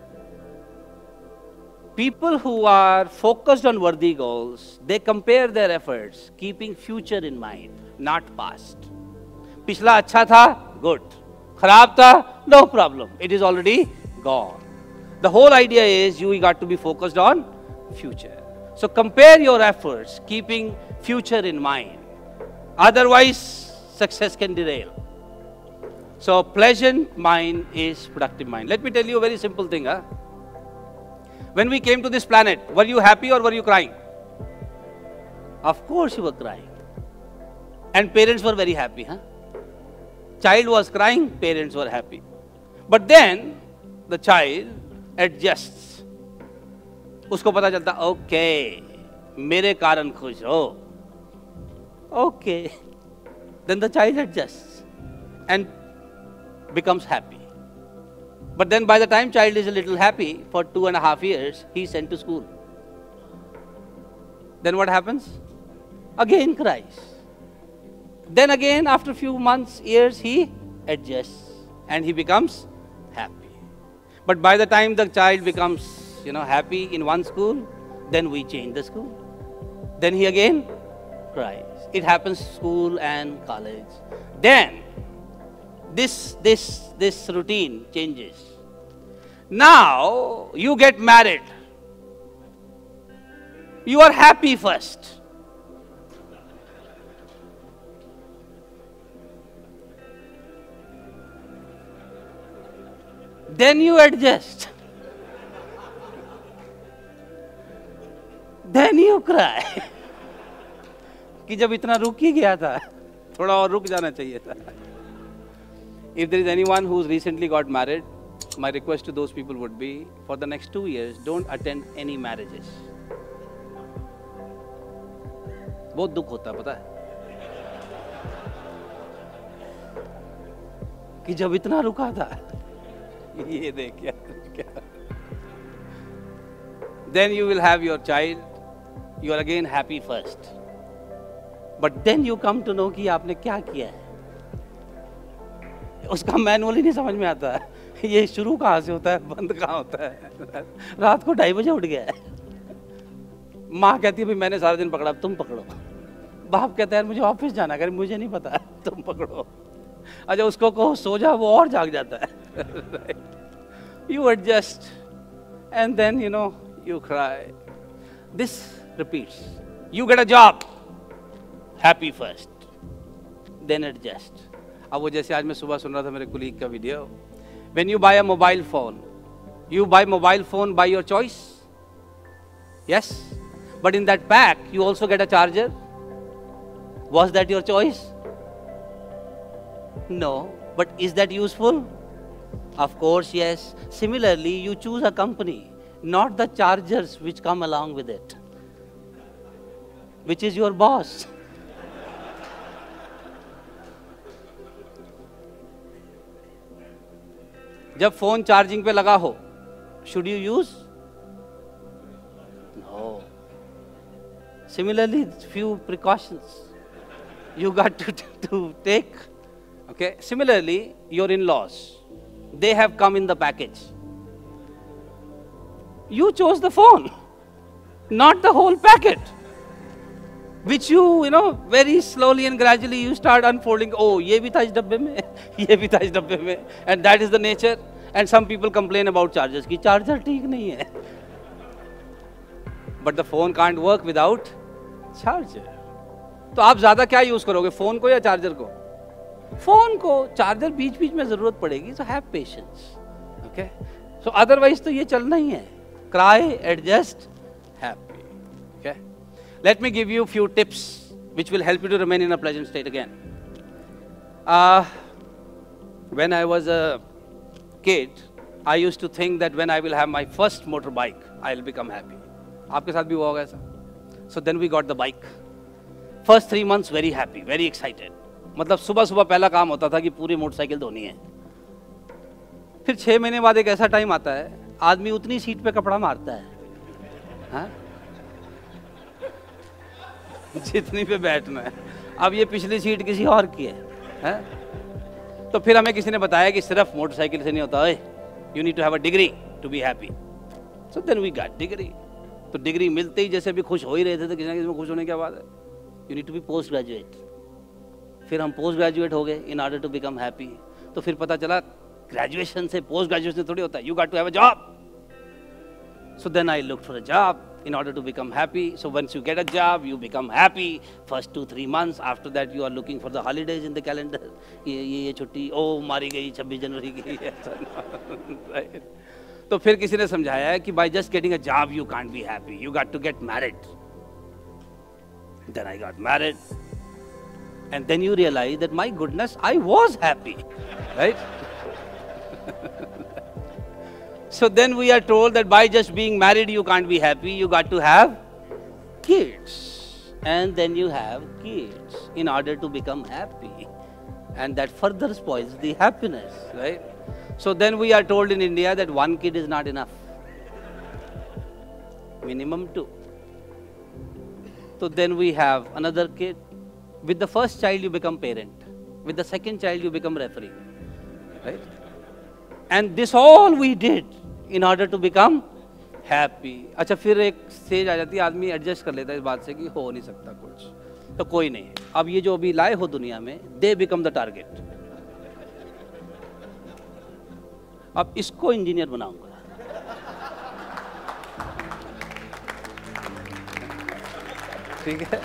People who are focused on worthy goals, they compare their efforts, keeping future in mind, not past. पिछला अच्छा था, good. खराब था, no problem. It is already gone. The whole idea is you got to be focused on future. So compare your efforts, keeping future in mind. Otherwise, success can derail. So pleasant mind is productive mind. Let me tell you a very simple thing. When we came to this planet, were you happy or were you crying? Of course you were crying. And parents were very happy. Child was crying, parents were happy. But then the child adjusts. उसको पता चलता, okay, मेरे कारण खुश हो. Okay. Then the child adjusts and becomes happy. But then by the time child is a little happy, for 2.5 years, he is sent to school. Then what happens? Again cries. Then again, after a few months, years, he adjusts and he becomes happy. But by the time the child becomes, happy in one school, then we change the school. Then he again cries. It happens school and college. Then this routine changes. Now you get married. You are happy first. Then you adjust. Then you cry. कि जब इतना रुक ही गया था, थोड़ा और रुक जाना चाहिए था। If there is anyone who's recently got married, my request to those people would be, for the next 2 years, don't attend any marriages. बहुत दुख होता है, पता है, कि जब इतना रुका था, ये देख क्या, then you will have your child, you are again happy first, but then you come to know कि आपने क्या किया है, उसका मैनुअल ही नहीं समझ में आता है, ये शुरू कहाँ से होता है, बंद कहाँ होता है, रात को 2:30 बजे उठ गया है, माँ कहती है भाई मैंने सारा दिन पकड़ा, तुम पकड़ो, बाप कहता है मुझे ऑफिस जाना, कर मुझे नहीं पता, तुम पकड़ो, अच्छा उसको कहो सो जा, वो और जाग जाता है, you adjust and then you cry. This repeats. You get a job, happy first, then adjust. अब वो जैसे आज मैं सुबह सुन रहा था मेरे कुलीग का video, when you buy a mobile phone, you buy mobile phone by your choice, yes, but in that pack you also get a charger. Was that your choice? No, but is that useful? Of course, yes. Similarly, you choose a company, not the chargers which come along with it, which is your boss. जब phone charging पे लगा हो, should you use? No. Similarly, few precautions you got to take. Okay. Similarly, your in-laws, they have come in the package. You chose the phone, not the whole packet, which you very slowly and gradually you start unfolding. Oh, ये भी था इस डब्बे में, ये भी था इस डब्बे में, and that is the nature. And some people complain about chargers कि charger ठीक नहीं है, but the phone can't work without charger. तो आप ज़्यादा क्या यूज़ करोगे, फ़ोन को या चार्जर को? फ़ोन को, चार्जर बीच बीच में ज़रूरत पड़ेगी, so have patience, okay? So otherwise तो ये चलना ही है, cry, adjust, happy, okay? Let me give you a few tips which will help you to remain in a pleasant state again. When I was a kid, I used to think that when I will have my first motorbike, I will become happy. आपके साथ भी हुआ होगा ऐसा? So then we got the bike. First 3 months very happy, very excited. मतलब सुबह सुबह पहला काम होता था कि पूरी मोटरसाइकिल धोनी है. फिर 6 महीने बाद एक ऐसा टाइम आता है, आदमी उतनी सीट पे कपड़ा मारता है, हाँ? जितनी पे बैठना है. अब ये पिछली सीट किसी और की है, हाँ? तो फिर हमें किसी ने बताया कि सिर्फ मोटरसाइकिल से नहीं होता है, you need to have a degree to be happy. So then we got degree. तो डिग्री मिलते ही जैसे भी खुश हो ही रहे थे, तो किसी ना किसी में खुश होने की बात है, you need to be post graduate. फिर हम पोस्ट ग्रेजुएट हो गए in order to become happy. तो फिर पता चला ग्रेजुएशन से पोस्ट ग्रेजुएशन थोड़ी होता है, you got to have a job. So then I looked for a job in order to become happy. So once you get a job, you become happy. First 2-3 months. After that, you are looking for the holidays in the calendar. ये छुट्टी, ओ मारी गई 26 जनवरी की. Right? तो फिर किसी ने समझाया है कि by just getting a job you can't be happy. You got to get married. Then I got married, and then you realize that my goodness, I was happy, right? So then we are told that by just being married you can't be happy, you got to have kids, and then you have kids in order to become happy, and that further spoils the happiness, right? So then we are told in India that 1 kid is not enough, minimum 2. So then we have another kid. With the first child you become parent, with the second child you become referee, right? And this all we did in order to become happy. अच्छा, फिर एक stage आ जाती है, आदमी adjust कर लेता है इस बात से कि हो नहीं सकता कुछ, तो कोई नहीं. अब ये जो अभी लाए हो दुनिया में, दे बिकम द टारगेट. अब इसको इंजीनियर बनाऊंगा. ठीक है?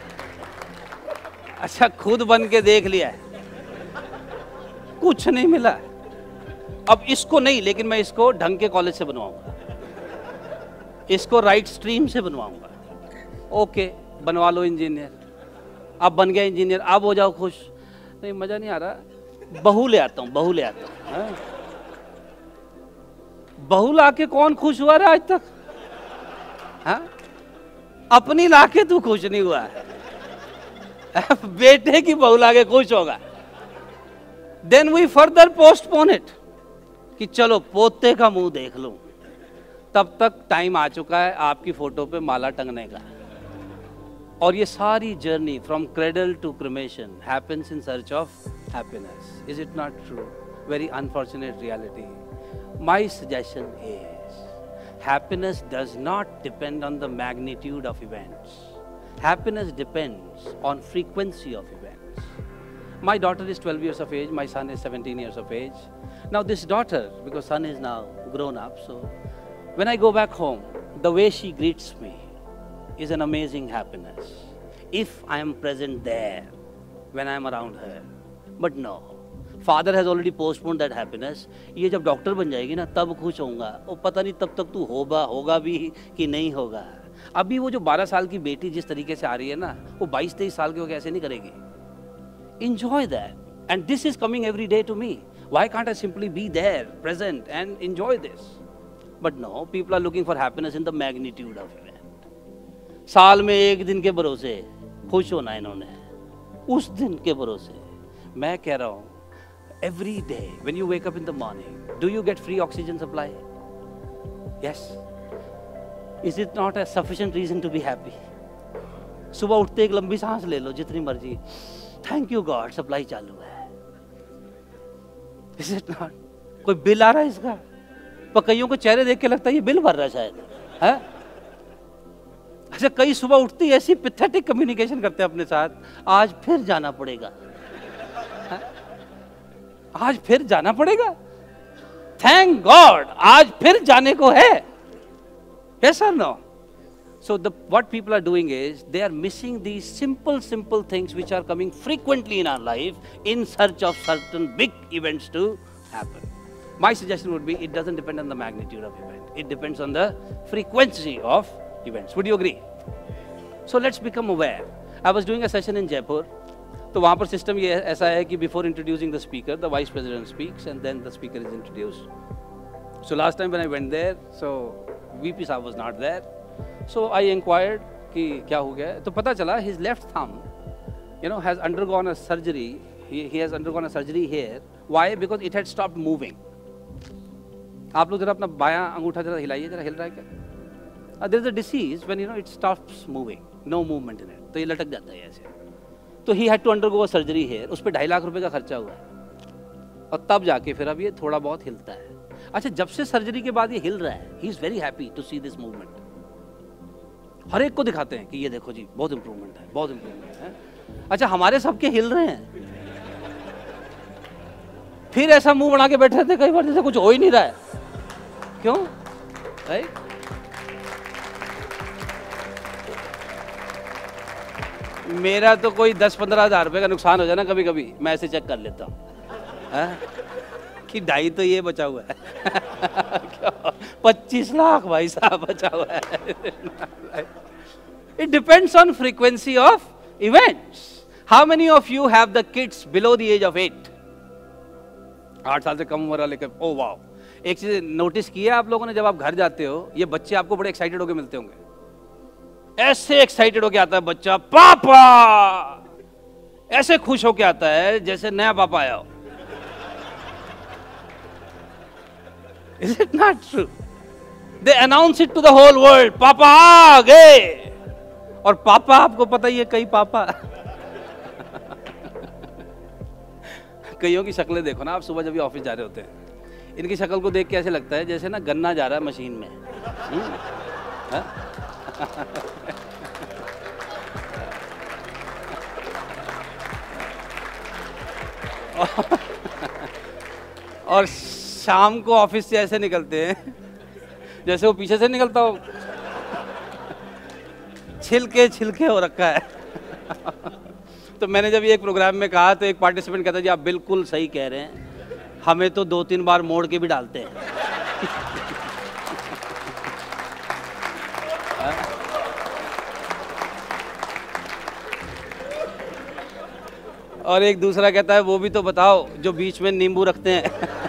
अच्छा, खुद बन के देख लिया है, कुछ नहीं मिला. अब इसको नहीं, लेकिन मैं इसको ढंग के कॉलेज से बनवाऊंगा, इसको राइट स्ट्रीम से बनवाऊंगा. ओके, बनवा लो इंजीनियर. अब बन गया इंजीनियर, अब हो जाओ खुश. नहीं, मजा नहीं आ रहा, बहू ले आता हूँ, बहू ले आता हूँ। हाँ? बहू लाके कौन खुश हुआ रे आज तक? हाँ? अपनी लाके तू खुश नहीं हुआ है, बेटे की बहू लाके खुश होगा। Then we further postpone it कि चलो पोते का मुंह देख लूं। तब तक टाइम आ चुका है आपकी फोटो पे माला टंगने का। और ये सारी journey from cradle to cremation happens in search of happiness. Is it not true? Very unfortunate reality. My suggestion is happiness does not depend on the magnitude of events. Happiness depends on frequency of events. My daughter is 12 years of age, my son is 17 years of age. Now this daughter, because son is now grown up, so when I go back home, the way she greets me is an amazing happiness. If I am present there when I am around her. But no, father has already postponed that happiness. ये जब doctor बन जाएगी ना तब खुश होऊंगा। वो पता नहीं तब तक तू होगा भी कि नहीं होगा। अभी वो जो 12 साल की बेटी जिस तरीके से आ रही है ना, वो 22-23 साल की हो कैसे नहीं करेगी। Enjoy that, and this is coming every day to me. Why can't I simply be there, present, and enjoy this? But no, people are looking for happiness in the magnitude of event. साल में एक दिन के भरोसे खुश होना इन्होंने, उस दिन के भरोसे। मैं कह रहा हूँ, every day when you wake up in the morning, do you get free oxygen supply? Yes. Is it not a sufficient reason to be happy? सुबह उठते एक लंबी सांस ले लो जितनी मर्जी, थैंक यू गॉड सप्लाई चालू है। Is it not? कोई बिल आ रहा है इसका? पर कईयों को चेहरे देख के लगता है ये बिल भर रहा है शायद, है? अच्छा, कई सुबह उठती ऐसी पैथेटिक कम्युनिकेशन करते हैं अपने साथ, आज फिर जाना पड़ेगा, है? आज फिर जाना पड़ेगा, थैंक गॉड आज फिर जाने को है। Yes or no? So what people are doing is they are missing these simple things which are coming frequently in our life in search of certain big events to happen. My suggestion would be it doesn't depend on the magnitude of event. It depends on the frequency of events. Would you agree? So let's become aware. I was doing a session in Jaipur. तो वहाँ पर system ये ऐसा है कि before introducing the speaker, the vice president speaks and then the speaker is introduced. So last time when I went there, so VP साहब was not there. So I inquired कि क्या हो गया है, तो पता चला his left thumb, has undergone a surgery. He has undergone a surgery here. Why? Because it had stopped moving. आप लोग जरा अपना बायां अंगूठा जरा हिलाइए, जरा हिल रहा है क्या? There is a disease when it stops moving, no movement in it. तो ये लटक जाता है ऐसे। तो he had to undergo a surgery here. उस पर 2.5 लाख रुपए का खर्चा हुआ है और तब जाके फिर अब ये थोड़ा बहुत हिलता है। अच्छा, जब से सर्जरी के बाद ये हिल रहा है, he is very happy to see this movement. हर एक को दिखाते हैं कि ये देखो जी बहुत इंप्रूवमेंट है, बहुत इंप्रूवमेंट है। अच्छा, हमारे सबके हिल रहे हैं, फिर ऐसा मुंह बना के बैठे रहते कई बार जैसे कुछ हो ही नहीं रहा है। क्यों? राइट? मेरा तो कोई 10-15 हज़ार रुपए का नुकसान हो जाए ना कभी कभी, मैं ऐसे चेक कर लेता हूँ कि 2.5 तो ये बचा हुआ है 25 लाख भाई साहब बचा हुआ है। It depends on frequency of events. How many of you have the kids below the age of 8? 8 साल से कम उम्र वाले के। ओ वाओ, एक चीज नोटिस किया आप लोगों ने, जब आप घर जाते हो ये बच्चे आपको बड़े एक्साइटेड होके मिलते होंगे। ऐसे एक्साइटेड होके आता है बच्चा, पापा, ऐसे खुश होके आता है जैसे नया पापा आया हो। Is it not true? They announce it to the whole world, पापा आ गए। और पापा आपको पता ही है, कई पापा कईयों की शक्लें देखो ना आप, सुबह जब ये ऑफिस जा रहे होते हैं, इनकी शक्ल को देख के ऐसे लगता है जैसे ना गन्ना जा रहा है मशीन में। और शाम को ऑफिस से ऐसे निकलते हैं जैसे वो पीछे से निकलता हो, छिलके हो रखा है। तो मैंने जब ये एक प्रोग्राम में कहा तो एक पार्टिसिपेंट कहता जी आप बिल्कुल सही कह रहे हैं, हमें तो 2-3 बार मोड़ के भी डालते हैं। और एक दूसरा कहता है वो भी तो बताओ जो बीच में नींबू रखते हैं।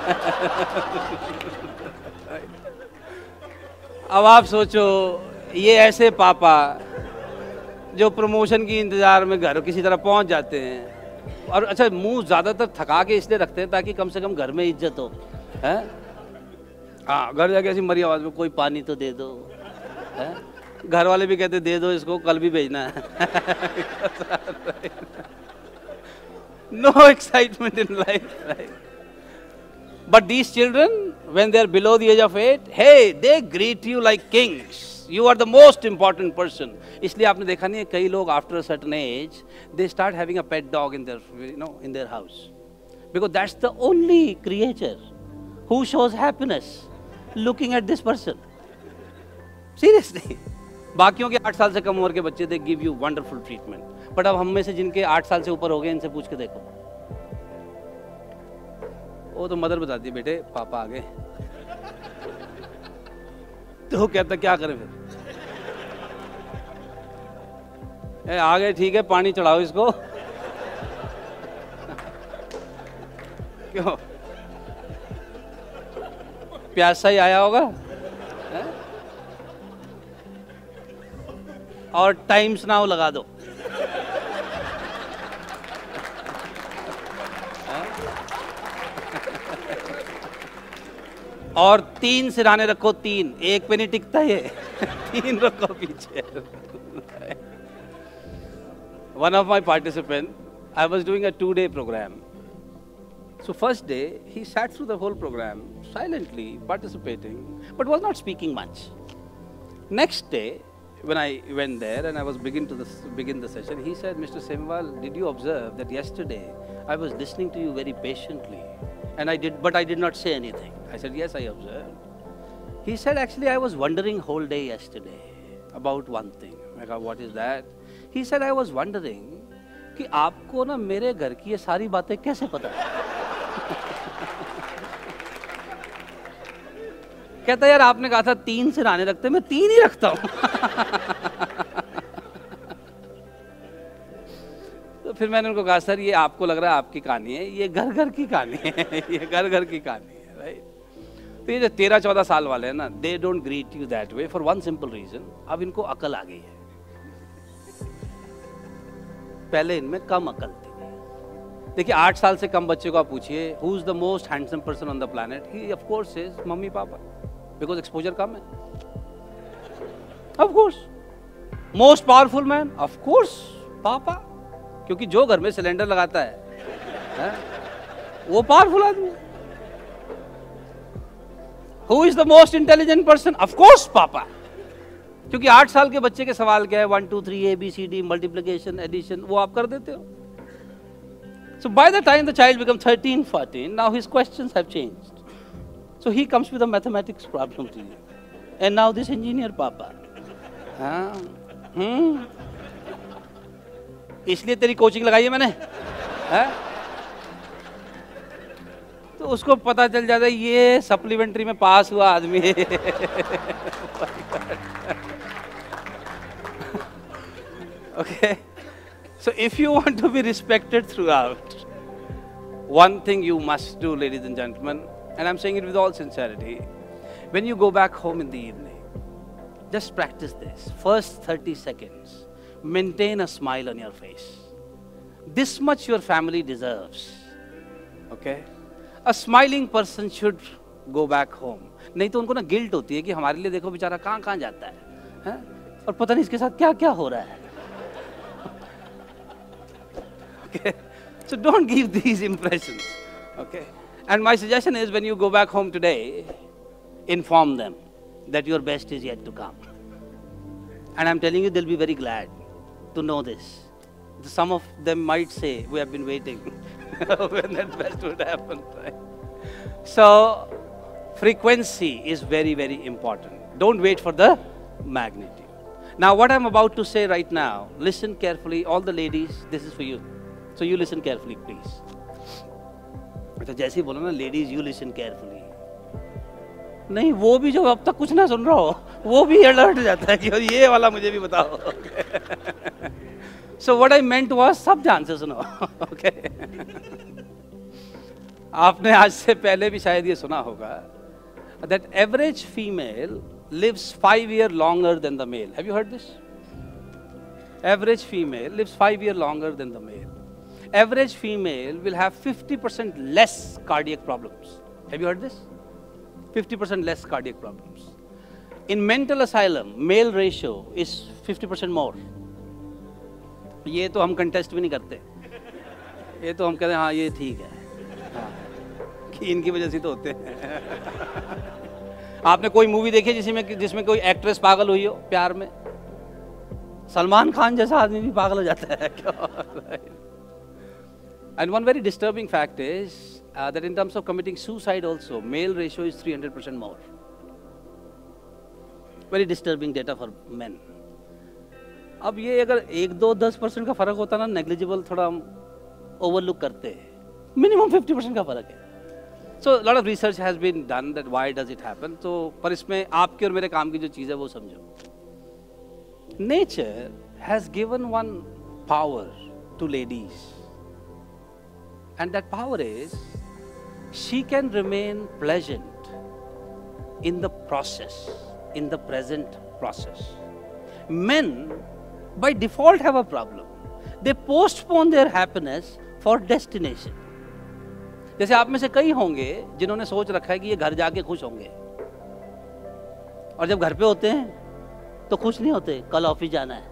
अब आप सोचो, ये ऐसे पापा जो प्रमोशन की इंतजार में घर किसी तरह पहुंच जाते हैं, और अच्छा मुंह ज़्यादातर थका के इसलिए रखते हैं ताकि कम से कम घर में इज्जत हो, है? हाँ, घर जाके ऐसी मरी आवाज़ में कोई पानी तो दे दो, है? घर वाले भी कहते दे दो इसको, कल भी भेजना है। No excitement in life, right? But these children, when they are below the age of 8, hey, they greet you like kings. You are the most important person. इसलिए आपने देखा नहीं है कई लोग after a certain age, they start having a pet dog in their, in their house, because that's the only creature who shows happiness looking at this person. Seriously. बाकियों के 8 साल से कम उम्र के बच्चे they give you wonderful treatment. But अब हम में से जिनके 8 साल से ऊपर हो गए, इनसे पूछ के देखो, वो तो मदर बताती है बेटे पापा आ गए। तो कहता क्या करें फिर? आ गए ठीक है, पानी चढ़ाओ इसको। क्यों? प्यासा ही आया होगा, है? और टाइम्स नाउ लगा दो। और 3 सिरहाने रखो, 3, एक पे नहीं टिकता ये। 3 रखो पीछे। One of my participants, I was doing a 2-day program. So first day, he sat through the whole program, silently participating, but was not speaking much. Next day, when I went there and I was begin the session, he said, Mr. Semwal, did you observe that yesterday I was listening to you very patiently, but I did not say anything. I said, yes, I observed. He said, actually, I was wondering whole day yesterday about one thing. I go, what is that? He said, I was wondering कि आपको ना मेरे घर की ये सारी बातें कैसे पता है? कहता यार आपने कहा था 3 सिरहाने रखते, मैं 3 ही रखता हूँ। तो फिर मैंने उनको कहा सर ये आपको लग रहा है आपकी कहानी है, ये घर घर की कहानी है। ये घर घर की कहानी है, राइट? तो ये जो 13-14 साल वाले हैं ना, they don't greet you that way for one simple reason, अब इनको अकल आ गई है। पहले इनमें कम अकल थी। देखिए 8 साल से कम बच्चे को आप पूछिए who is the most handsome person on the planet, he of course is mummy papa, because exposure कम है। Of course most powerful man, of course papa, क्योंकि जो घर में सिलेंडर लगाता है वो पावरफुल आदमी। Who is the most intelligent person, of course papa, क्योंकि 8 साल के बच्चे के सवाल क्या है, 1 2 3 ABCD, मल्टीप्लिकेशन, एडिशन, वो आप कर देते हो। So by the time the child becomes 13, 14, now his questions have changed. So he comes with a mathematics problem to you. And now this engineer papa. इसलिए तेरी कोचिंग लगाई है मैंने, है? तो उसको पता चल जाता है ये सप्लीमेंट्री में पास हुआ आदमी है। Okay, so if you want to be respected throughout, one thing you must do, ladies and gentlemen, and I'm saying it with all sincerity, when you go back home in the evening, just practice this. First 30 seconds, maintain a smile on your face. This much your family deserves, okay? A smiling person should go back home. नहीं तो उनको ना guilt होती है कि हमारे लिए देखो बेचारा कहाँ कहाँ जाता है, और पता नहीं इसके साथ क्या क्या हो रहा है। Okay? So don't give these impressions, okay? And my suggestion is when you go back home today, inform them that your best is yet to come. And I'm telling you, they'll be very glad to know this. Some of them might say, we have been waiting when that best would happen, right? So frequency is very, very important. Don't wait for the magnitude. Now what I'm about to say right now, listen carefully. All the ladies, this is for you. So you listen carefully, please. तो जैसे ही बोलो ना ladies, you listen carefully. नहीं, वो भी जो अब तक कुछ ना सुन रहा हो, वो भी अलर्ट जाता है कि ये वाला मुझे भी बताओ। So what I meant was, सब ध्यान से सुनो, okay? आपने आज से पहले भी शायद ये सुना होगा that average female lives 5 years longer than the male. Have you heard this? Average female lives 5 years longer than the male. Average female will have 50% less cardiac problems. Have you heard this? 50% less cardiac problems. In mental asylum, male ratio is 50% more. ये तो हम contest भी नहीं करते, ये तो हम कहते हैं हाँ ये ठीक है, हाँ, कि इनकी वजह से तो होते हैं। आपने कोई मूवी देखी जिसमें कोई एक्ट्रेस पागल हुई हो प्यार में? सलमान खान जैसा आदमी भी पागल हो जाता है क्यों? And one very disturbing fact is that in terms of committing suicide also, male ratio is 300% more. Very disturbing data for men. अब ये अगर 1-2-10% का फर्क होता ना, नेग्लिजिबल, थोड़ा हम ओवरलुक करते हैं, मिनिमम 50% का फर्क है. So lot of research has been done that why does it happen. तो पर इसमें आपके और मेरे काम की जो चीज़ है वो समझो. Nature has given one power to ladies, and that power is she can remain pleasant in the process, in the present process. Men by default have a problem. They postpone their happiness for destination. जैसे आप में से कई होंगे जिन्होंने सोच रखा है कि ये घर जाके खुश होंगे, और जब घर पे होते हैं तो खुश नहीं होते, कल ऑफिस जाना है.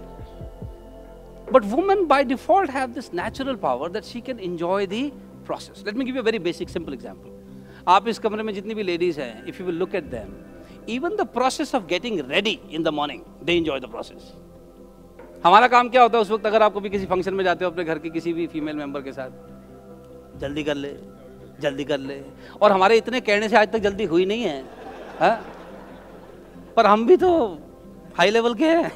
But women by default have this natural power that she can enjoy the process. Let me give you a very basic, simple example. आप इस कमरे में जितनी भी ladies हैं, if you will look at them, even the process of getting ready in the morning, they enjoy the process. हमारा काम क्या होता है उस वक्त, अगर आपको भी किसी फंक्शन में जाते हो अपने घर के किसी भी फीमेल मेंबर के साथ, जल्दी कर ले, जल्दी कर ले, और हमारे इतने कहने से आज तक जल्दी हुई नहीं है, हा? पर हम भी तो हाई लेवल के हैं.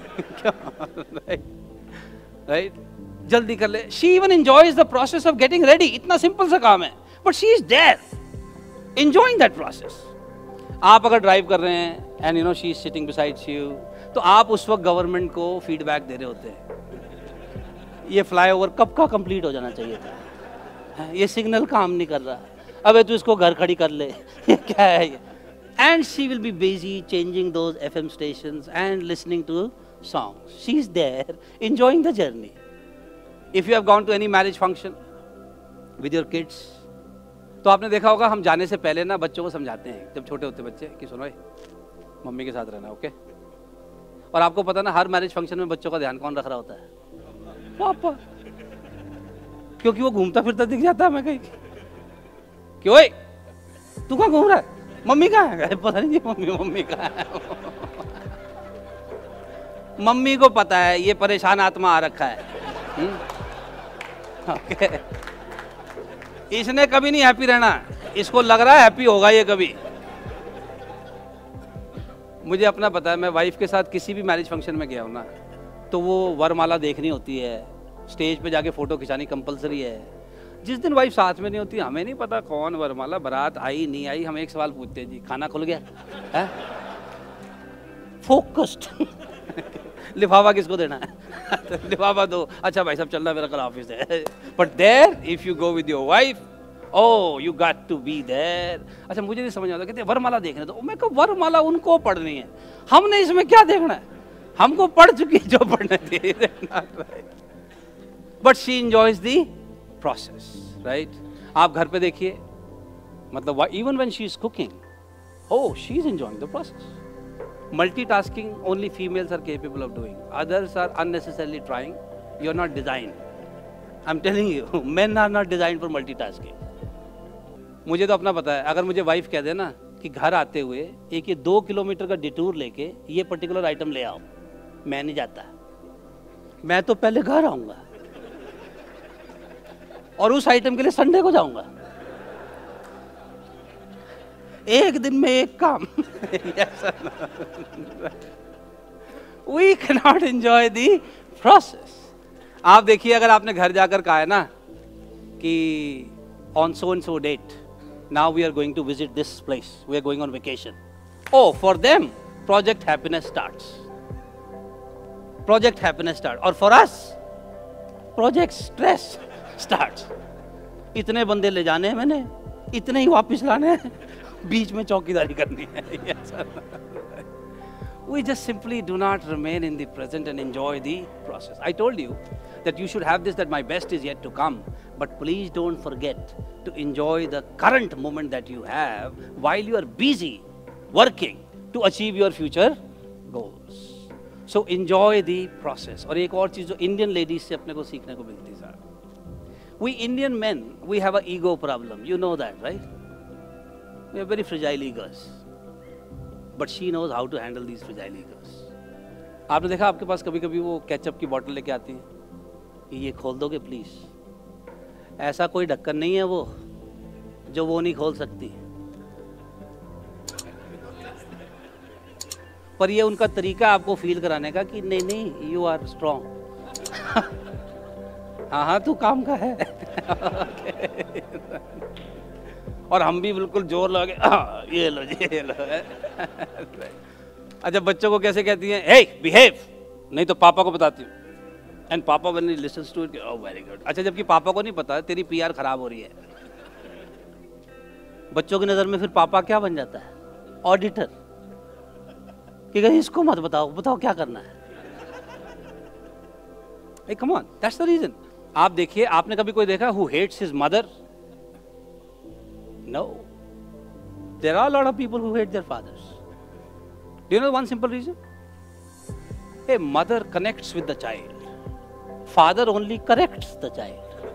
राइट? जल्दी कर ले. She even enjoys the process of getting ready. इतना सिंपल सा काम है, but she is there enjoying that process. आप अगर ड्राइव कर रहे हैं and you know she is sitting beside you, तो आप उस वक्त गवर्नमेंट को फीडबैक दे रहे होते हैं, ये फ्लाईओवर कब का कंप्लीट हो जाना चाहिए था, ये सिग्नल काम नहीं कर रहा, अबे तू इसको घर खड़ी कर ले, ये क्या है ये. And she will be busy changing those FM stations and listening to songs. She is there enjoying the journey. If you have gone to any marriage function with your kids, तो आपने देखा होगा हम जाने से पहले ना बच्चों को समझाते हैं, जब छोटे होते बच्चे, कि सुनो मम्मी के साथ रहना, ओके. और आपको पता ना हर मैरिज फंक्शन में बच्चों का ध्यान कौन रख रहा होता है? पापा. क्योंकि वो घूमता फिरता दिख जाता है हमें कहीं. क्यों तू कहाँ घूम रहा है? मम्मी कहाँ है? पता नहीं मम्मी कहाँ है. मम्मी को पता है ये परेशान आत्मा आ रखा है. ओके. इसने कभी नहीं हैप्पी रहना, इसको लग रहा है हैप्पी होगा ये कभी. मुझे अपना पता है, मैं वाइफ के साथ किसी भी मैरिज फंक्शन में गया हूँ ना, तो वो वरमाला देखनी होती है, स्टेज पे जाके फोटो खिंचानी कंपलसरी है. जिस दिन वाइफ साथ में नहीं होती, हमें नहीं पता कौन वरमाला, बारात आई नहीं आई, हम एक सवाल पूछते हैं, जी खाना खुल गया है? फोकस्ड. लिफाफा किसको देना है? लिफाफा दो. अच्छा भाई साहब चलना, मेरा कल ऑफिस है. But there if you go with your wife, oh you got to be there. अच्छा मुझे नहीं समझ आता, कहते वरमाला देखने दो. मैं कहा वरमाला उनको पढ़नी है, हमने इसमें क्या देखना है? हमको पढ़ चुकी जो पढ़ने थी. But she enjoys the process. Right? आप घर पे देखिए, मतलब even when she is cooking, oh she is enjoying the process. Multitasking only females are capable of doing. Others are unnecessarily trying. You are not designed. I'm telling you, men are not designed for multitasking. मुझे तो अपना पता है, अगर मुझे wife कह दे ना कि घर आते हुए एक ये 2 किलोमीटर का डिटूर लेके ये पर्टिकुलर आइटम ले आओ, मैं नहीं जाता. मैं तो पहले घर आऊंगा और उस आइटम के लिए संडे को जाऊंगा. एक दिन में एक काम. We cannot enjoy the process. आप देखिए, अगर आपने घर जाकर कहा है ना कि on so and so date, now we are going to visit this place, we are going on vacation. Oh, for them, project happiness starts. project happiness start. Or for us, project stress starts. इतने बंदे ले जाने हैं मैंने, इतने ही वापस लाने हैं, बीच में चौकीदारी करनी है. Yes, sir. We just simply do not remain in the present and enjoy the process. I told you that you should have this, that my best is yet to come. But please don't forget to enjoy the current moment that you have while you are busy working to achieve your future goals. So enjoy the process. और एक और चीज जो Indian ladies से अपने को सीखने को मिलती है sir. We Indian men, we have an ego problem. You know that, right? We have very fragile egos. But she knows how to handle these fragile egos. आपने देखा आपके पास कभी कभी वो केचप की बोतल लेके आती है, ये खोल दोगे प्लीज. ऐसा कोई ढक्कन नहीं है वो जो वो नहीं खोल सकती, पर ये उनका तरीका आपको फील कराने का कि नहीं नहीं यू आर स्ट्रॉन्ग. हाँ हाँ तू काम का है. और हम भी बिल्कुल जोर लगा के ये लो जी ये लो. अच्छा बच्चों को कैसे कहती हैं, हे बिहेव, नहीं तो पापा को बताती हूँ. And papa when he listens to it, oh very good. अच्छा जबकि पापा को नहीं पता तेरी पीआर खराब हो रही है. बच्चों की नजर में फिर पापा क्या बन जाता है, ऑडिटर. कि इसको मत बताओ, बताओ क्या करना है. Hey, come on, that's the reason. आप देखिए, आपने कभी कोई देखा who hates his mother? No. There are a lot of people who hate their fathers. Do you know one simple reason? A mother connects with the child. Father only corrects the child.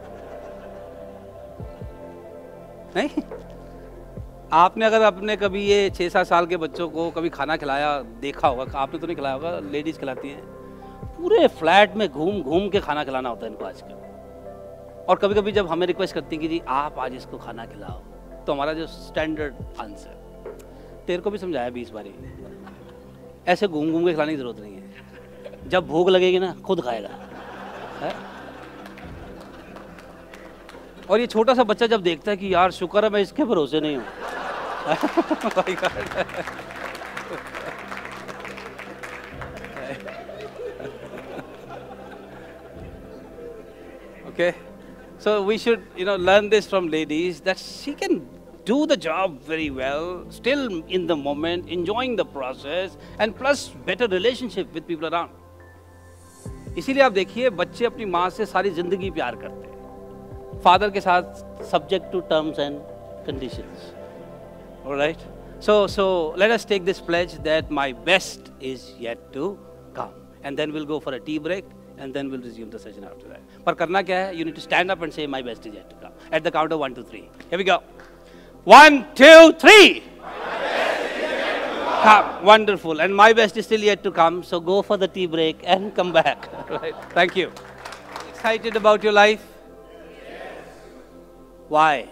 नहीं? आपने अगर अपने कभी ये 6-7 साल के बच्चों को कभी खाना खिलाया देखा होगा, आपने तो नहीं खिलाया होगा, लेडीज खिलाती हैं. पूरे फ्लैट में घूम घूम के खाना खिलाना होता है इनको आजकल. और कभी कभी जब हमें रिक्वेस्ट करती हैं कि जी आप आज इसको खाना खिलाओ, तो हमारा जो स्टैंडर्ड आंसर, तेरे को भी समझाया 20 बारी, ऐसे घूम घूम के खिलाने की जरूरत नहीं है. जब भूख लगेगी ना खुद खाएगा. है? और ये छोटा सा बच्चा जब देखता है कि यार शुक्र है मैं इसके भरोसे नहीं हूँ. Okay, so we should, learn this from ladies, that she can do the job very well, still in the moment, enjoying the process, and plus better relationship with people around. इसीलिए आप देखिए बच्चे अपनी माँ से सारी जिंदगी प्यार करते हैं, फादर के साथ subject to terms and conditions. All right. So let us take this pledge that my best is yet to come, and then we'll go for a tea break. And then we'll resume the session after that. पर करना क्या है? You need to stand up and say, my best is yet to come. At the count of 1, 2, 3. Here we go. 1, 2, 3. Come. Wonderful. And my best is still yet to come. So go for the tea break and come back. Right. Thank you. Excited about your life? Yes. Why?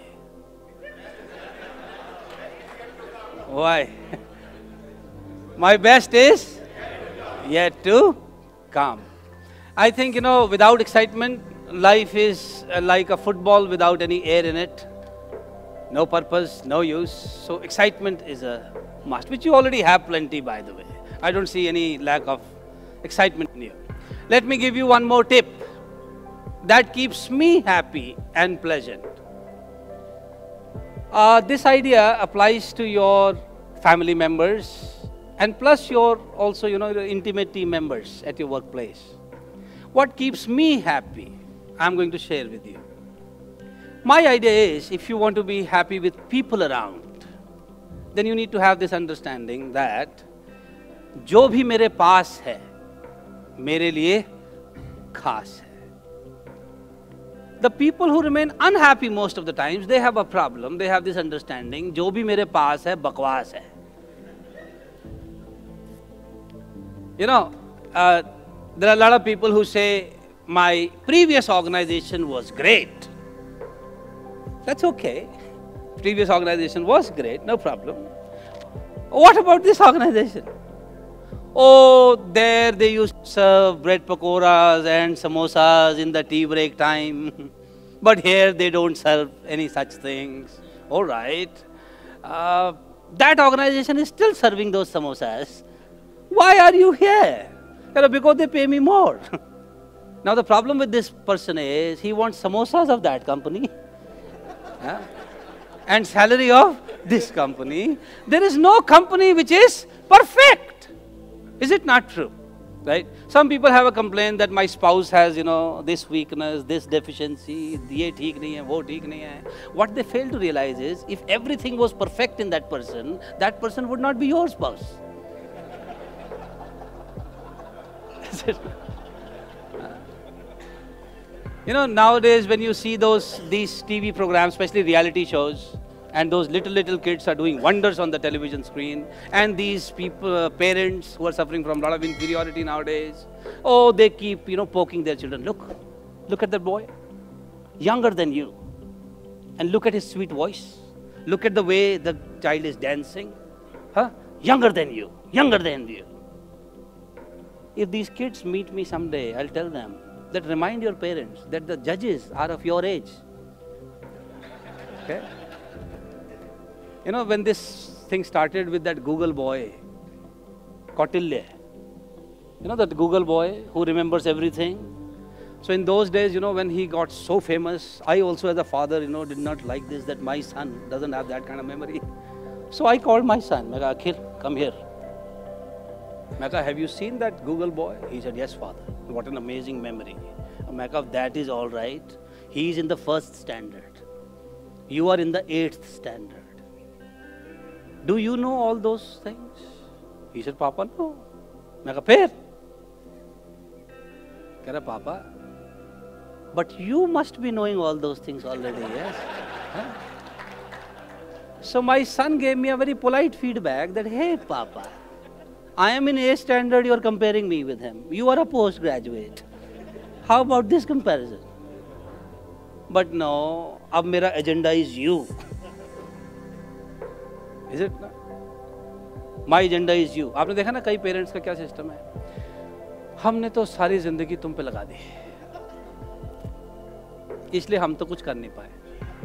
Why? My best is yet to come. I think, without excitement, life is like a football without any air in it. No purpose, no use. So excitement is a must, which you already have plenty, by the way. I don't see any lack of excitement in you. Let me give you one more tip that keeps me happy and pleasant. This idea applies to your family members and plus your also, your intimate team members at your workplace. What keeps me happy, I'm going to share with you. My idea is, if you want to be happy with people around, then you need to have this understanding that जो भी मेरे पास है, मेरे लिए खास है. The people who remain unhappy most of the times, they have a problem, they have this understanding, जो भी मेरे पास है, बकवास है. There are a lot of people who say, my previous organization was great. That's okay. Previous organization was great, no problem. What about this organization? Oh, there they used to serve bread pakoras and samosas in the tea break time. But here they don't serve any such things. All right. That organization is still serving those samosas. Why are you here? Because they pay me more. Now the problem with this person is he wants samosas of that company and salary of this company. There is no company which is perfect. Is it not true? Right? Some people have a complaint that my spouse has, this weakness, this deficiency, ye theek nahi hai, wo theek nahi hai. What they fail to realize is, if everything was perfect in that person would not be your spouse. Nowadays when you see these TV programs, especially reality shows, and those little kids are doing wonders on the television screen, and these people, parents who are suffering from a lot of inferiority nowadays, they keep, poking their children. Look at that boy, younger than you, and look at his sweet voice. Look at the way the child is dancing. Younger than you. If these kids meet me someday, I'll tell them that remind your parents that the judges are of your age. Okay? When this thing started with that Google boy, Kautilya, that Google boy who remembers everything. So in those days, when he got so famous, I also as a father, did not like this, that my son doesn't have that kind of memory. So I called my son, I said, Akhil, come here. I said, have you seen that Google boy? He said, yes, father. What an amazing memory. I said, that is all right. He is in the 1st standard. You are in the 8th standard. Do you know all those things? He said, Papa, no. I said, Phir? He said, Papa, but you must be knowing all those things already, yes? So my son gave me a very polite feedback that, hey, Papa, I am in A standard, you are comparing me with him. You are a postgraduate. How about this comparison? But no, ab mera agenda is you. Is it not? My agenda is you. आपने देखा ना कई parents का क्या system है, हमने तो सारी जिंदगी तुम पे लगा दी, इसलिए हम तो कुछ कर नहीं पाए,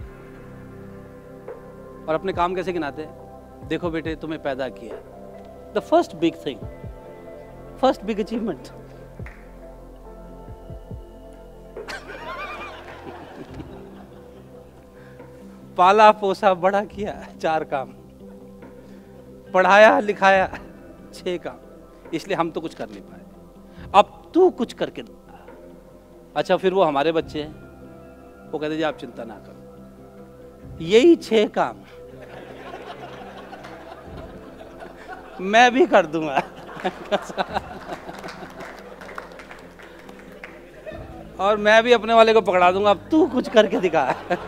और अपने काम कैसे गिनाते हैं? देखो बेटे तुम्हें पैदा किया. The first big thing, first big achievement. पाला पोसा बड़ा किया 4 काम, पढ़ाया लिखाया 6 काम, इसलिए हम तो कुछ कर नहीं पाए, अब तू कुछ करके दो. अच्छा फिर वो हमारे बच्चे हैं, वो कहते जी आप चिंता ना करो, यही 6 काम मैं भी कर दूंगा. और मैं भी अपने वाले को पकड़ा दूंगा, अब तू कुछ करके दिखा.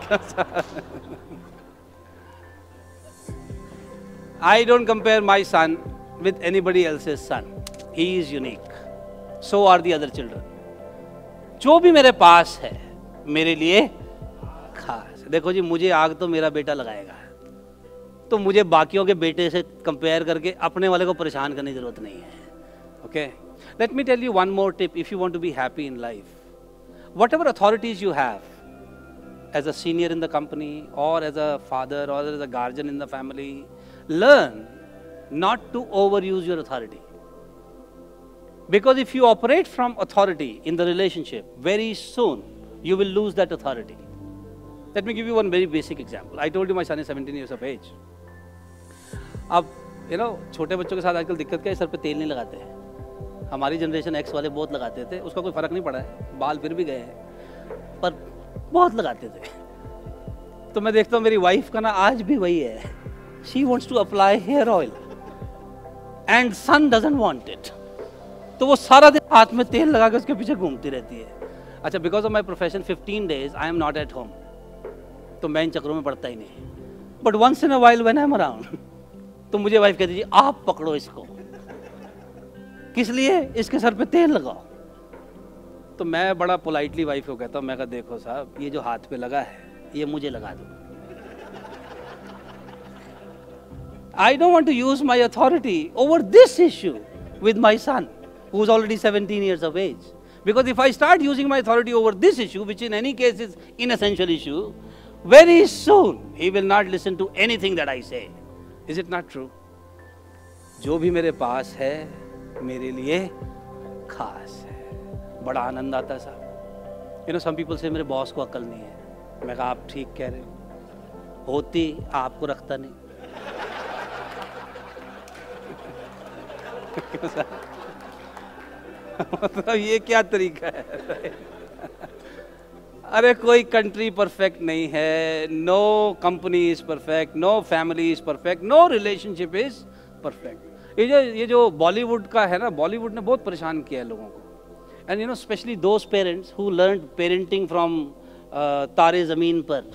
I don't compare my son with anybody else's son. He is unique. So are the other children. जो भी मेरे पास है मेरे लिए खास. देखो जी, मुझे आग तो मेरा बेटा लगाएगा, तो मुझे बाकियों के बेटे से कंपेयर करके अपने वाले को परेशान करने की जरूरत नहीं है. Okay? Let me tell you one more tip if you want to be happy in life. Whatever authorities you have as a senior in the company or as a father or as a guardian in the family, learn not to overuse your authority. Because if you operate from authority in the relationship, very soon you will lose that authority. Let me give you one very basic example. I told you my son is 17 years of age. अब छोटे बच्चों के साथ आजकल दिक्कत क्या है, sir पे तेल नहीं लगाते हैं. हमारी जनरेशन एक्स वाले बहुत लगाते थे, उसका कोई फर्क नहीं पड़ा है, बाल फिर भी गए हैं, पर बहुत लगाते थे. तो मैं देखता हूँ मेरी वाइफ का ना आज भी वही है. She wants to apply hair oil and son doesn't want it. तो वो सारा दिन हाथ में तेल लगा के उसके पीछे घूमती रहती है. अच्छा, because of my profession 15 days I am not at home, तो मैं इन चक्रों में पड़ता ही नहीं. But once in a while when I am around, तो मुझे वाइफ कहती है आप पकड़ो इसको. किस लिए? इसके सर पे तेल लगाओ. तो मैं बड़ा पोलाइटली वाइफ को कहता हूँ, मैं कहा देखो साहब, ये जो हाथ पे लगा है ये मुझे लगा दो. I don't want to use my authority over this issue with my son, who is already 17 years of age. Because if I start using my authority over this issue, which in any case is inessential issue, very soon he will not listen to anything that I say. Is it not true? जो भी मेरे पास है मेरे लिए खास है, बड़ा आनंद आता है साहब। यू नो सम पीपल से मेरे बॉस को अकल नहीं है। मैं कहा आप ठीक कह रहे हो, होती आपको रखता नहीं। मतलब ये क्या तरीका है? अरे कोई कंट्री परफेक्ट नहीं है, no company is perfect, no family is perfect, no relationship is perfect. ये जो बॉलीवुड का है ना, बॉलीवुड ने बहुत परेशान किया है लोगों को। And you know specially those parents who learn parenting from Taare Zameen Par,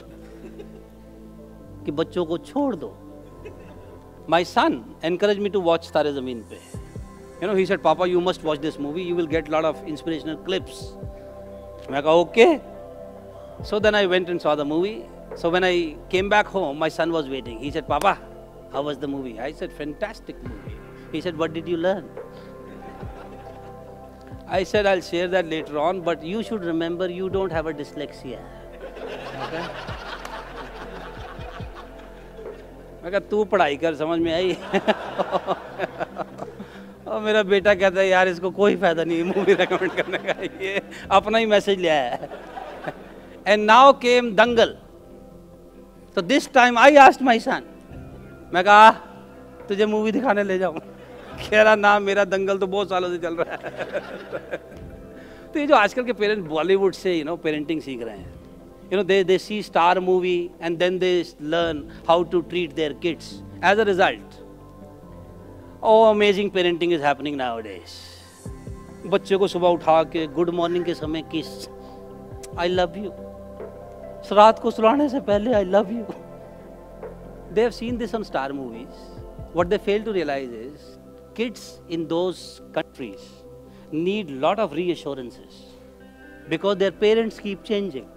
कि बच्चों को छोड़ दो। My son encourage me to watch Taare Zameen पे। You know, he said, Papa, you must watch this movie. You will get a lot of inspirational clips. I go, okay. So then I went and saw the movie. So when I came back home, my son was waiting. He said, Papa, how was the movie? I said, fantastic movie. He said, what did you learn? I said, I'll share that later on, but you should remember you don't have a dyslexia. Okay? मैं कहा तू पढ़ाई कर, समझ में आई? और मेरा बेटा कहता है यार इसको कोई फायदा नहीं मूवी रेकमेंड करने का, ये अपना ही मैसेज ले आया है। And now came Dangal. तो this time I asked my son, मैं कहा तुझे मूवी दिखाने ले जाऊं? कह रहा ना, मेरा दंगल तो बहुत सालों से चल रहा है। तो ये जो आजकल के पेरेंट्स बॉलीवुड से यू नो पेरेंटिंग सीख रहे हैं, you know they see star movie and then they learn how to treat their kids. As a result, oh amazing parenting is happening nowadays. बच्चे को सुबह उठा के गुड मॉर्निंग के समय किस, आई लव यू, रात को सुलाने से पहले I love you. They have seen this on star movies. What they fail to realize is kids in those countries need lot of reassurances because their parents keep changing.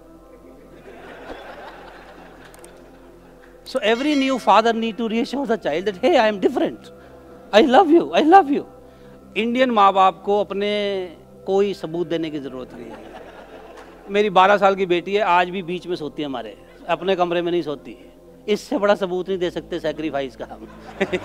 So every new father need to reassure the child that hey, I am different. I love you, I love you. Indian माँ बाप को अपने कोई सबूत देने की जरूरत नहीं है। मेरी 12 साल की बेटी है, आज भी बीच में सोती है हमारे, अपने कमरे में नहीं सोती। इससे बड़ा सबूत नहीं दे सकते सैक्रिफाइस का हम।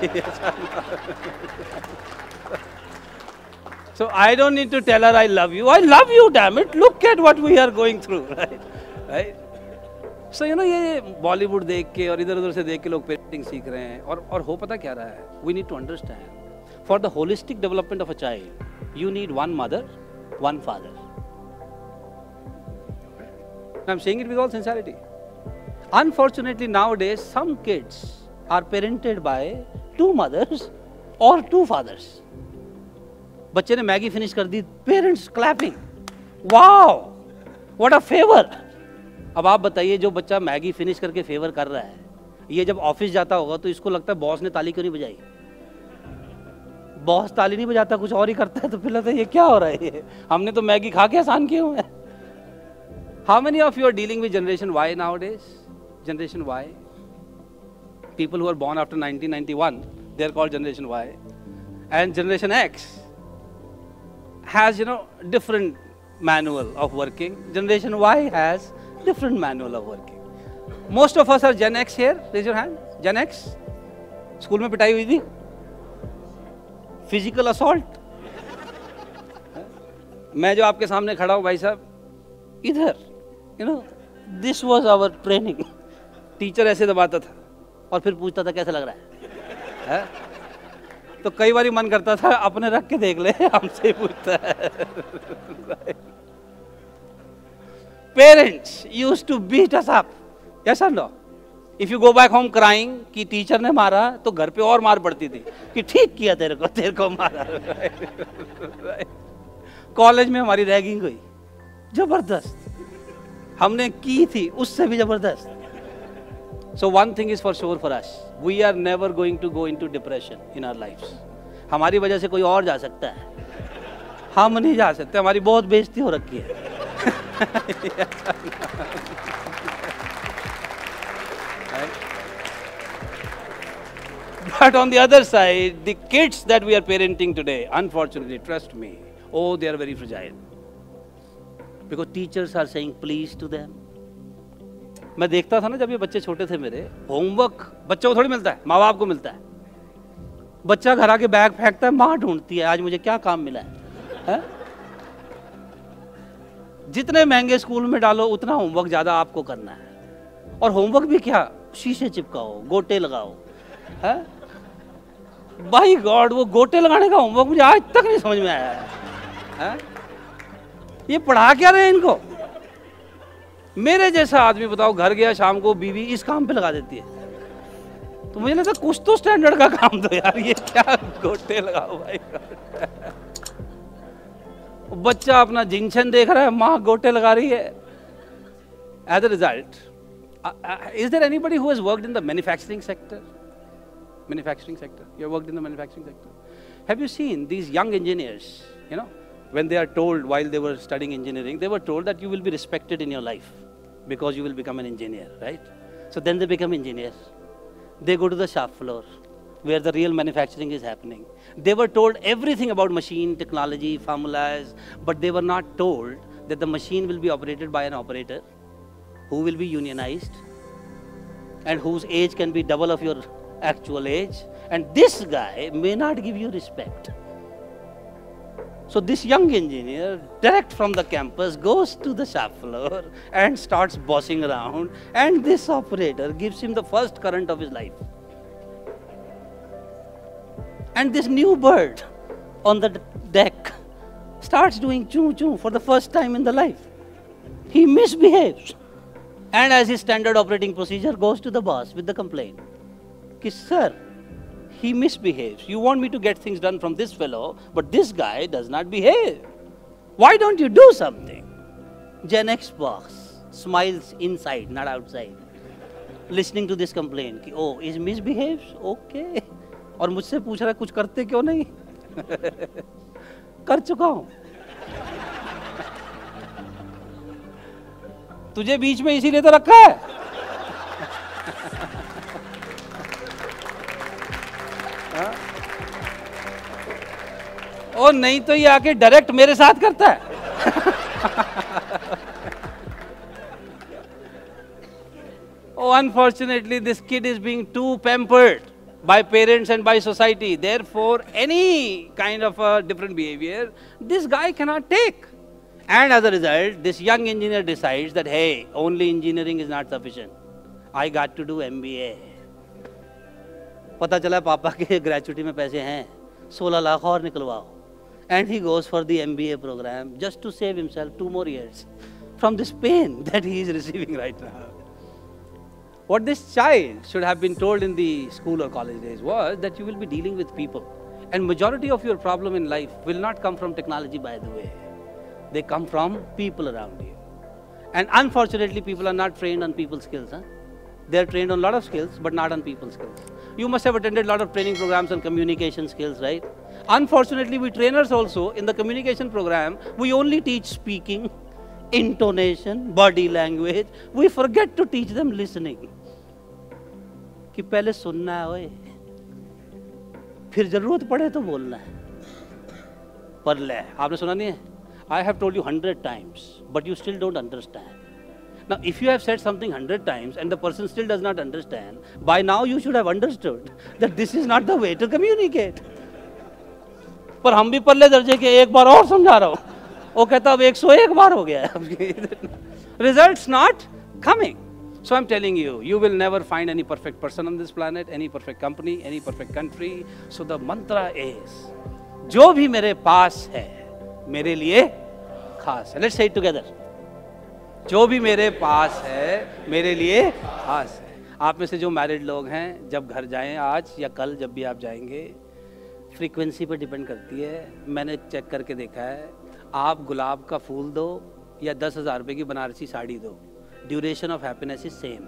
So I don't need to tell her I love you. I love you, damn it. Look at what we are going through, right? So you know ये बॉलीवुड देख के और इधर उधर से देख के लोग पेरेंटिंग सीख रहे हैं। और हो पता क्या रहा है, we need to understand for the holistic development of a child you need one mother one father. I am saying it with all sincerity. Unfortunately nowadays some kids are parented by 2 mothers और 2 fathers। बच्चे ने Maggi finish कर दी, parents clapping, wow what a favour. अब आप बताइए जो बच्चा मैगी फिनिश करके फेवर कर रहा है, ये जब ऑफिस जाता होगा तो इसको लगता है बॉस ने ताली क्यों नहीं बजाई। बॉस ताली नहीं बजाता, कुछ और ही करता है, तो फिर लगता है ये क्या हो रहा है, ये हमने तो मैगी खा के आसान किए हुए हैं। How many of you are dealing with generation Y nowadays? Generation Y, people who are born after 1991, they are called generation Y. And generation X has, you know, different manual of working. Generation Y has different manual of working. Most of us are Gen X here. Raise your hand. Gen X. School में पिटाई हुई थी, physical assault. मैं जो आपके सामने खड़ा हूँ भाई साहब, इधर you know this was our training. Teacher ऐसे दबाता था और फिर पूछता था कैसा लग रहा है? तो कई बार मन करता था अपने रख के देख ले, हमसे पूछता है। Parents used to beat us up, yes और no? If you go back home crying कि टीचर ने मारा, तो घर पे और मार पड़ती थी कि ठीक किया तेरे को मारा। कॉलेज में हमारी रैगिंग हुई, जबरदस्त हमने की थी, उससे भी जबरदस्त। So one thing is for sure for us, we are never going to go into depression in our lives. हमारी वजह से कोई और जा सकता है, हम नहीं जा सकते, हमारी बहुत बेइज्जती हो रखी है। But on the other side, the kids that we are parenting today, unfortunately, trust me, oh, they are very fragile. Because teachers are saying please to them. मैं देखता था ना जब ये बच्चे छोटे थे मेरे, होमवर्क बच्चों को थोड़ी मिलता है, माँ बाप को मिलता है। बच्चा घर आके बैग फेंकता है, माँ ढूंढती है आज मुझे क्या काम मिला है? जितने महंगे स्कूल में डालो उतना होमवर्क ज्यादा आपको करना है। और होमवर्क भी क्या, शीशे चिपकाओ, गोटे लगाओ, है? बाई गॉड, वो गोटे लगाने का होमवर्क मुझे आज तक नहीं समझ में आया है? ये पढ़ा क्या रहे इनको? मेरे जैसा आदमी बताओ, घर गया शाम को, बीवी इस काम पे लगा देती है, तो मुझे लगता कुछ तो स्टैंडर्ड का काम दो यार, ये क्या गोटे लगाओ भाई। बच्चा अपना जिंक्शन देख रहा है, माँ गोटे लगा रही है। As a result, is there anybody who has worked in the manufacturing sector? Manufacturing sector. You have worked in the manufacturing sector. Have you seen these young engineers, you know, when they are told while they were studying engineering, they were told that you will be respected in your life because you will become an engineer, right? So then they become engineers. They go to the shop floor where the real manufacturing is happening. They were told everything about machine, technology, formulas, but they were not told that the machine will be operated by an operator who will be unionized and whose age can be double of your actual age, and this guy may not give you respect. So this young engineer, direct from the campus, goes to the shop floor and starts bossing around, and this operator gives him the first current of his life. And this new bird on the deck starts doing choo choo for the first time in the life. He misbehaves. And as his standard operating procedure, goes to the boss with the complaint. Ki, sir, he misbehaves. You want me to get things done from this fellow, but this guy does not behave. Why don't you do something? Gen X boss smiles inside, not outside, listening to this complaint. Ki, oh, he misbehaves? Okay. और मुझसे पूछ रहा है कुछ करते क्यों नहीं? कर चुका हूं। तुझे बीच में इसीलिए तो रखा है। और नहीं तो ये आके डायरेक्ट मेरे साथ करता है। Oh, unfortunately, this kid is being too pampered by parents and by society. Therefore, any kind of a different behavior, this guy cannot take. And as a result, this young engineer decides that, hey, only engineering is not sufficient. I got to do MBA. पता चला पापा के gratuity में पैसे हैं, 16 लाख और निकलवाओ. And he goes for the MBA program just to save himself 2 more years from this pain that he is receiving right now. What this child should have been told in the school or college days was that you will be dealing with people. And majority of your problem in life will not come from technology, by the way. They come from people around you. And unfortunately, people are not trained on people skills. They are trained on a lot of skills, but not on people skills. You must have attended a lot of training programs on communication skills, right? Unfortunately, we trainers also, in the communication program, we only teach speaking, intonation, body language. We forget to teach them listening. कि पहले सुनना है ओए, फिर जरूरत पड़े तो बोलना है. पर ले, आपने सुना नहीं है? I have told you 100 times, but you still don't understand. Now, if you have said something 100 times and the person still does not understand, by now you should have understood that this is not the way to communicate. पर हम भी पल्ले दर्जे के एक बार और समझा रहा हूँ, वो कहता अब 101 बार हो गया है. Results not coming. So I'm telling you, you will never find any perfect person on this planet, any perfect company, any perfect country. So the mantra is, जो भी मेरे पास है, मेरे लिए खास है. Let's say it together. जो भी मेरे पास है, मेरे लिए खास है. आप में से जो मैरिड लोग हैं, जब घर जाएं आज या कल, जब भी आप जाएंगे, फ्रीक्वेंसी पर डिपेंड करती है. मैंने चेक करके देखा है, आप गुलाब का फूल दो या 10,000 रुपए की बनारसी साड़ी दो, duration of happiness is same.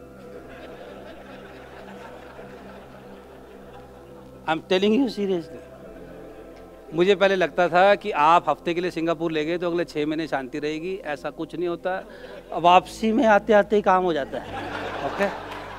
I am telling you seriously. मुझे पहले लगता था कि आप हफ्ते के लिए सिंगापुर ले गए तो अगले 6 महीने शांति रहेगी. ऐसा कुछ नहीं होता. वापसी में आते आते ही काम हो जाता है. Okay,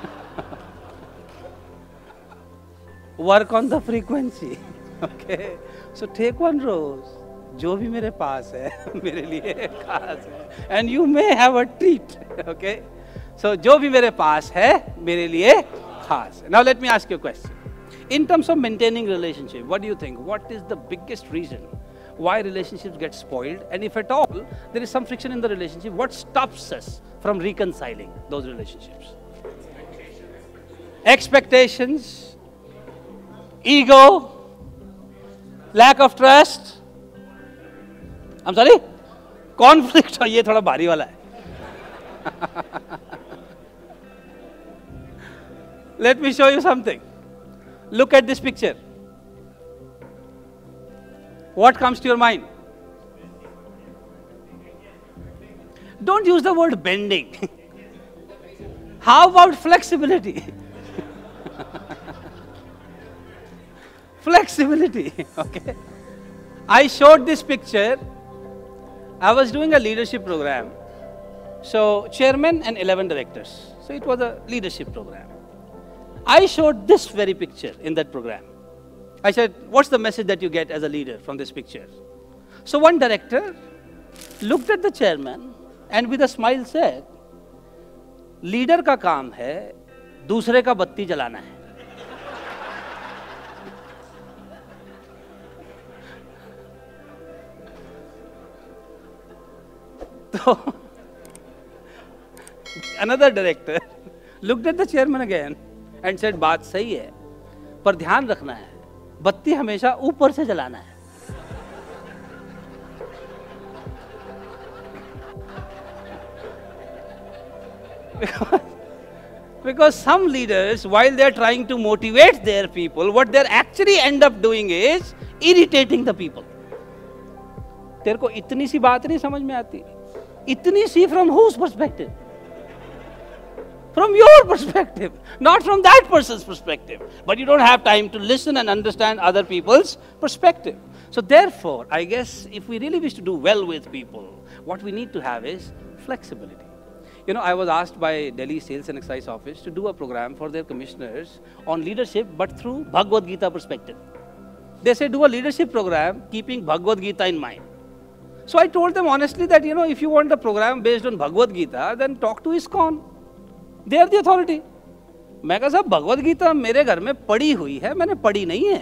work on the frequency. Okay, so take one rose. जो भी मेरे पास है, मेरे लिए खास है. And you may have a treat. Okay, so जो भी मेरे पास है, मेरे लिए खास है. Now let me ask you a question. In terms of maintaining relationship, what do you think? What is the biggest reason why relationships get spoiled, and if at all there is some friction in the relationship, what stops us from reconciling those relationships? Expectations, ego, lack of trust. I'm sorry? Conflict. ये थोड़ा भारी वाला है. Let me show you something. Look at this picture. What comes to your mind? Don't use the word bending. How about flexibility? Flexibility, okay. I showed this picture. I was doing a leadership program. So, chairman and 11 directors. So, it was a leadership program. I showed this very picture in that program. I said, what's the message that you get as a leader from this picture? So, one director looked at the chairman and with a smile said, leader का काम है दूसरे का बत्ती जलाना है. So, another director looked at the chairman again and said, बात सही है, पर ध्यान रखना है, बत्ती हमेशा ऊपर से जलाना है. Because some leaders, while they are trying to motivate their people, what they actually end up doing is irritating the people. तेरे को इतनी सी बात नहीं समझ में आती. इतनी सी from whose perspective? From your perspective, not from that person's perspective. But you don't have time to listen and understand other people's perspective. So therefore, I guess if we really wish to do well with people, what we need to have is flexibility. You know, I was asked by Delhi Sales and Excise Office to do a program for their commissioners on leadership, but through Bhagavad Gita perspective. They say do a leadership program keeping Bhagavad Gita in mind. So I told them honestly that, you know, if you want a program based on Bhagavad Gita, then talk to ISKCON. They are the authority. मैं कहा साहब भगवद गीता मेरे घर में पड़ी हुई है, मैंने पढ़ी नहीं है.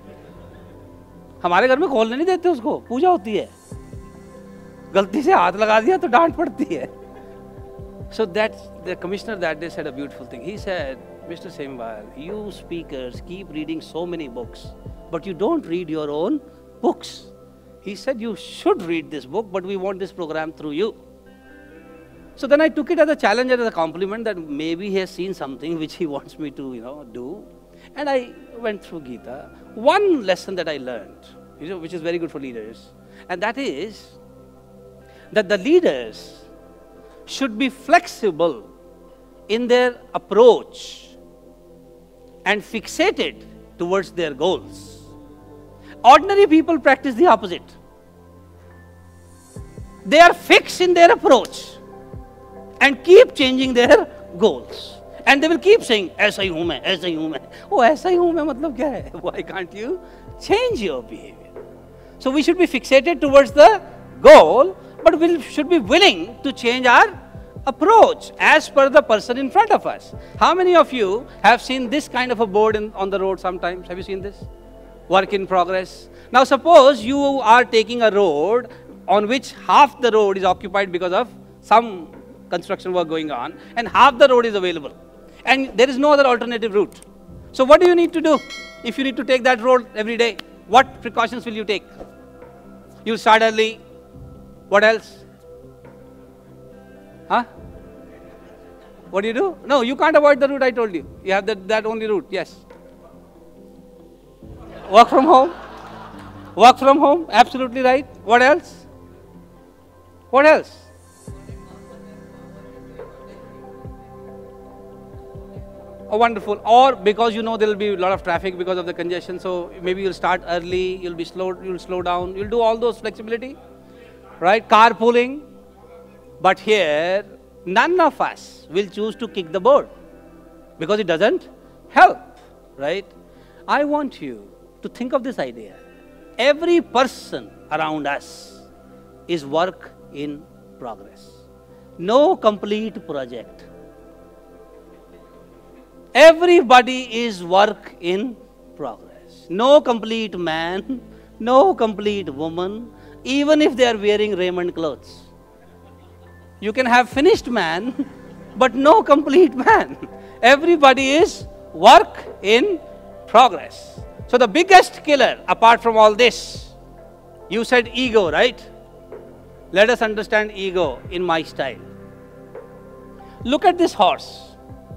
हमारे घर में खोलने नहीं देते उसको, पूजा होती है. गलती से हाथ लगा दिया तो डांट पड़ती है. So that the commissioner that day said a beautiful thing. He said, Mr. Semwal, you speakers keep reading so many books, but you don't read your own books. He said, you should read this book, but we want this program through you. So then I took it as a challenge and as a compliment that maybe he has seen something which he wants me to, do. And I went through Gita. One lesson that I learned, which is very good for leaders, and that is that the leaders should be flexible in their approach and fixated towards their goals. Ordinary people practice the opposite. They are fixed in their approach and keep changing their goals. And they will keep saying, ऐसा ही हूँ मैं, ऐसा ही हूँ मैं. Oh, ऐसा ही हूँ मैं मतलब क्या है? Why can't you change your behavior? So we should be fixated towards the goal, but we should be willing to change our approach as per the person in front of us. How many of you have seen this kind of a board on the road sometimes? Have you seen this? Work in progress. Now suppose you are taking a road on which half the road is occupied because of some construction work going on and half the road is available and there is no other alternative route. So what do you need to do if you need to take that road every day? What precautions will you take? You will start early. What else? Huh? What do you do? No, you can't avoid the route I told you. You have that only route. Yes. Work from home. Work from home. Absolutely right. What else? What else? Oh, wonderful. Or because you know there will be a lot of traffic because of the congestion, so maybe you'll start early, you'll slow down, you'll do all those flexibility, right? Carpooling. But here, none of us will choose to kick the board because it doesn't help, right? I want you to think of this idea. Every person around us is work in progress. No complete project. Everybody is work in progress. No complete man, No complete woman, even if they are wearing Raymond clothes. You can have finished man, but no complete man. Everybody is work in progress. So the biggest killer, apart from all this, you said ego, right? Let us understand ego in my style. Look at this horse.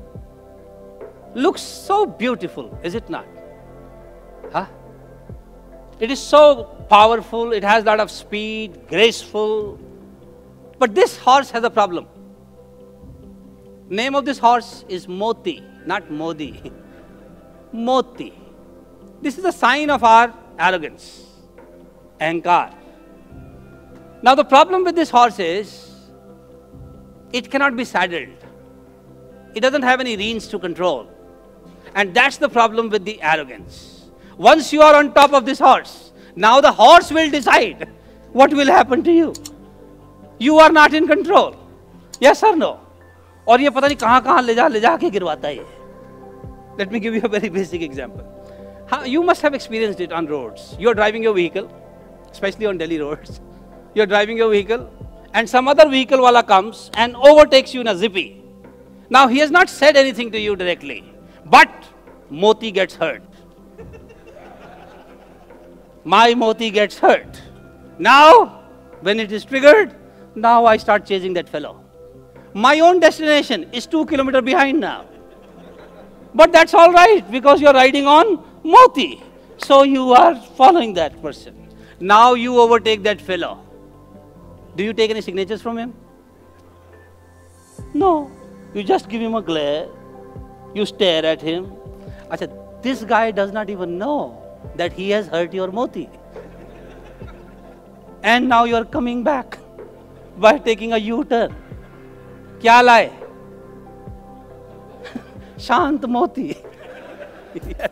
Looks so beautiful, is it not? Huh? It is so powerful, it has a lot of speed, graceful. But this horse has a problem. Name of this horse is Moti, not Modi. Moti. This is a sign of our arrogance, ahankar. Now the problem with this horse is, it cannot be saddled. It doesn't have any reins to control. And that's the problem with the arrogance. Once you are on top of this horse, now the horse will decide what will happen to you. You are not in control. Yes or no? और ये पता नहीं कहाँ कहाँ ले जा के गिरवाता है. Let me give you a very basic example. You must have experienced it on roads. You are driving your vehicle, especially on Delhi roads. You are driving your vehicle, and some other vehicle wala comes and overtakes you in a zippy. Now he has not said anything to you directly, but Moti gets hurt. My Moti gets hurt. Now, when it is triggered, now I start chasing that fellow. My own destination is 2 kilometers behind now. But that's all right, because you're riding on Moti. So you are following that person. Now you overtake that fellow. Do you take any signatures from him? No. You just give him a glare. You stare at him. Achha, this guy does not even know that he has hurt your Moti. And now you are coming back by taking a U-turn. Kya laye? Shant Moti. Yes.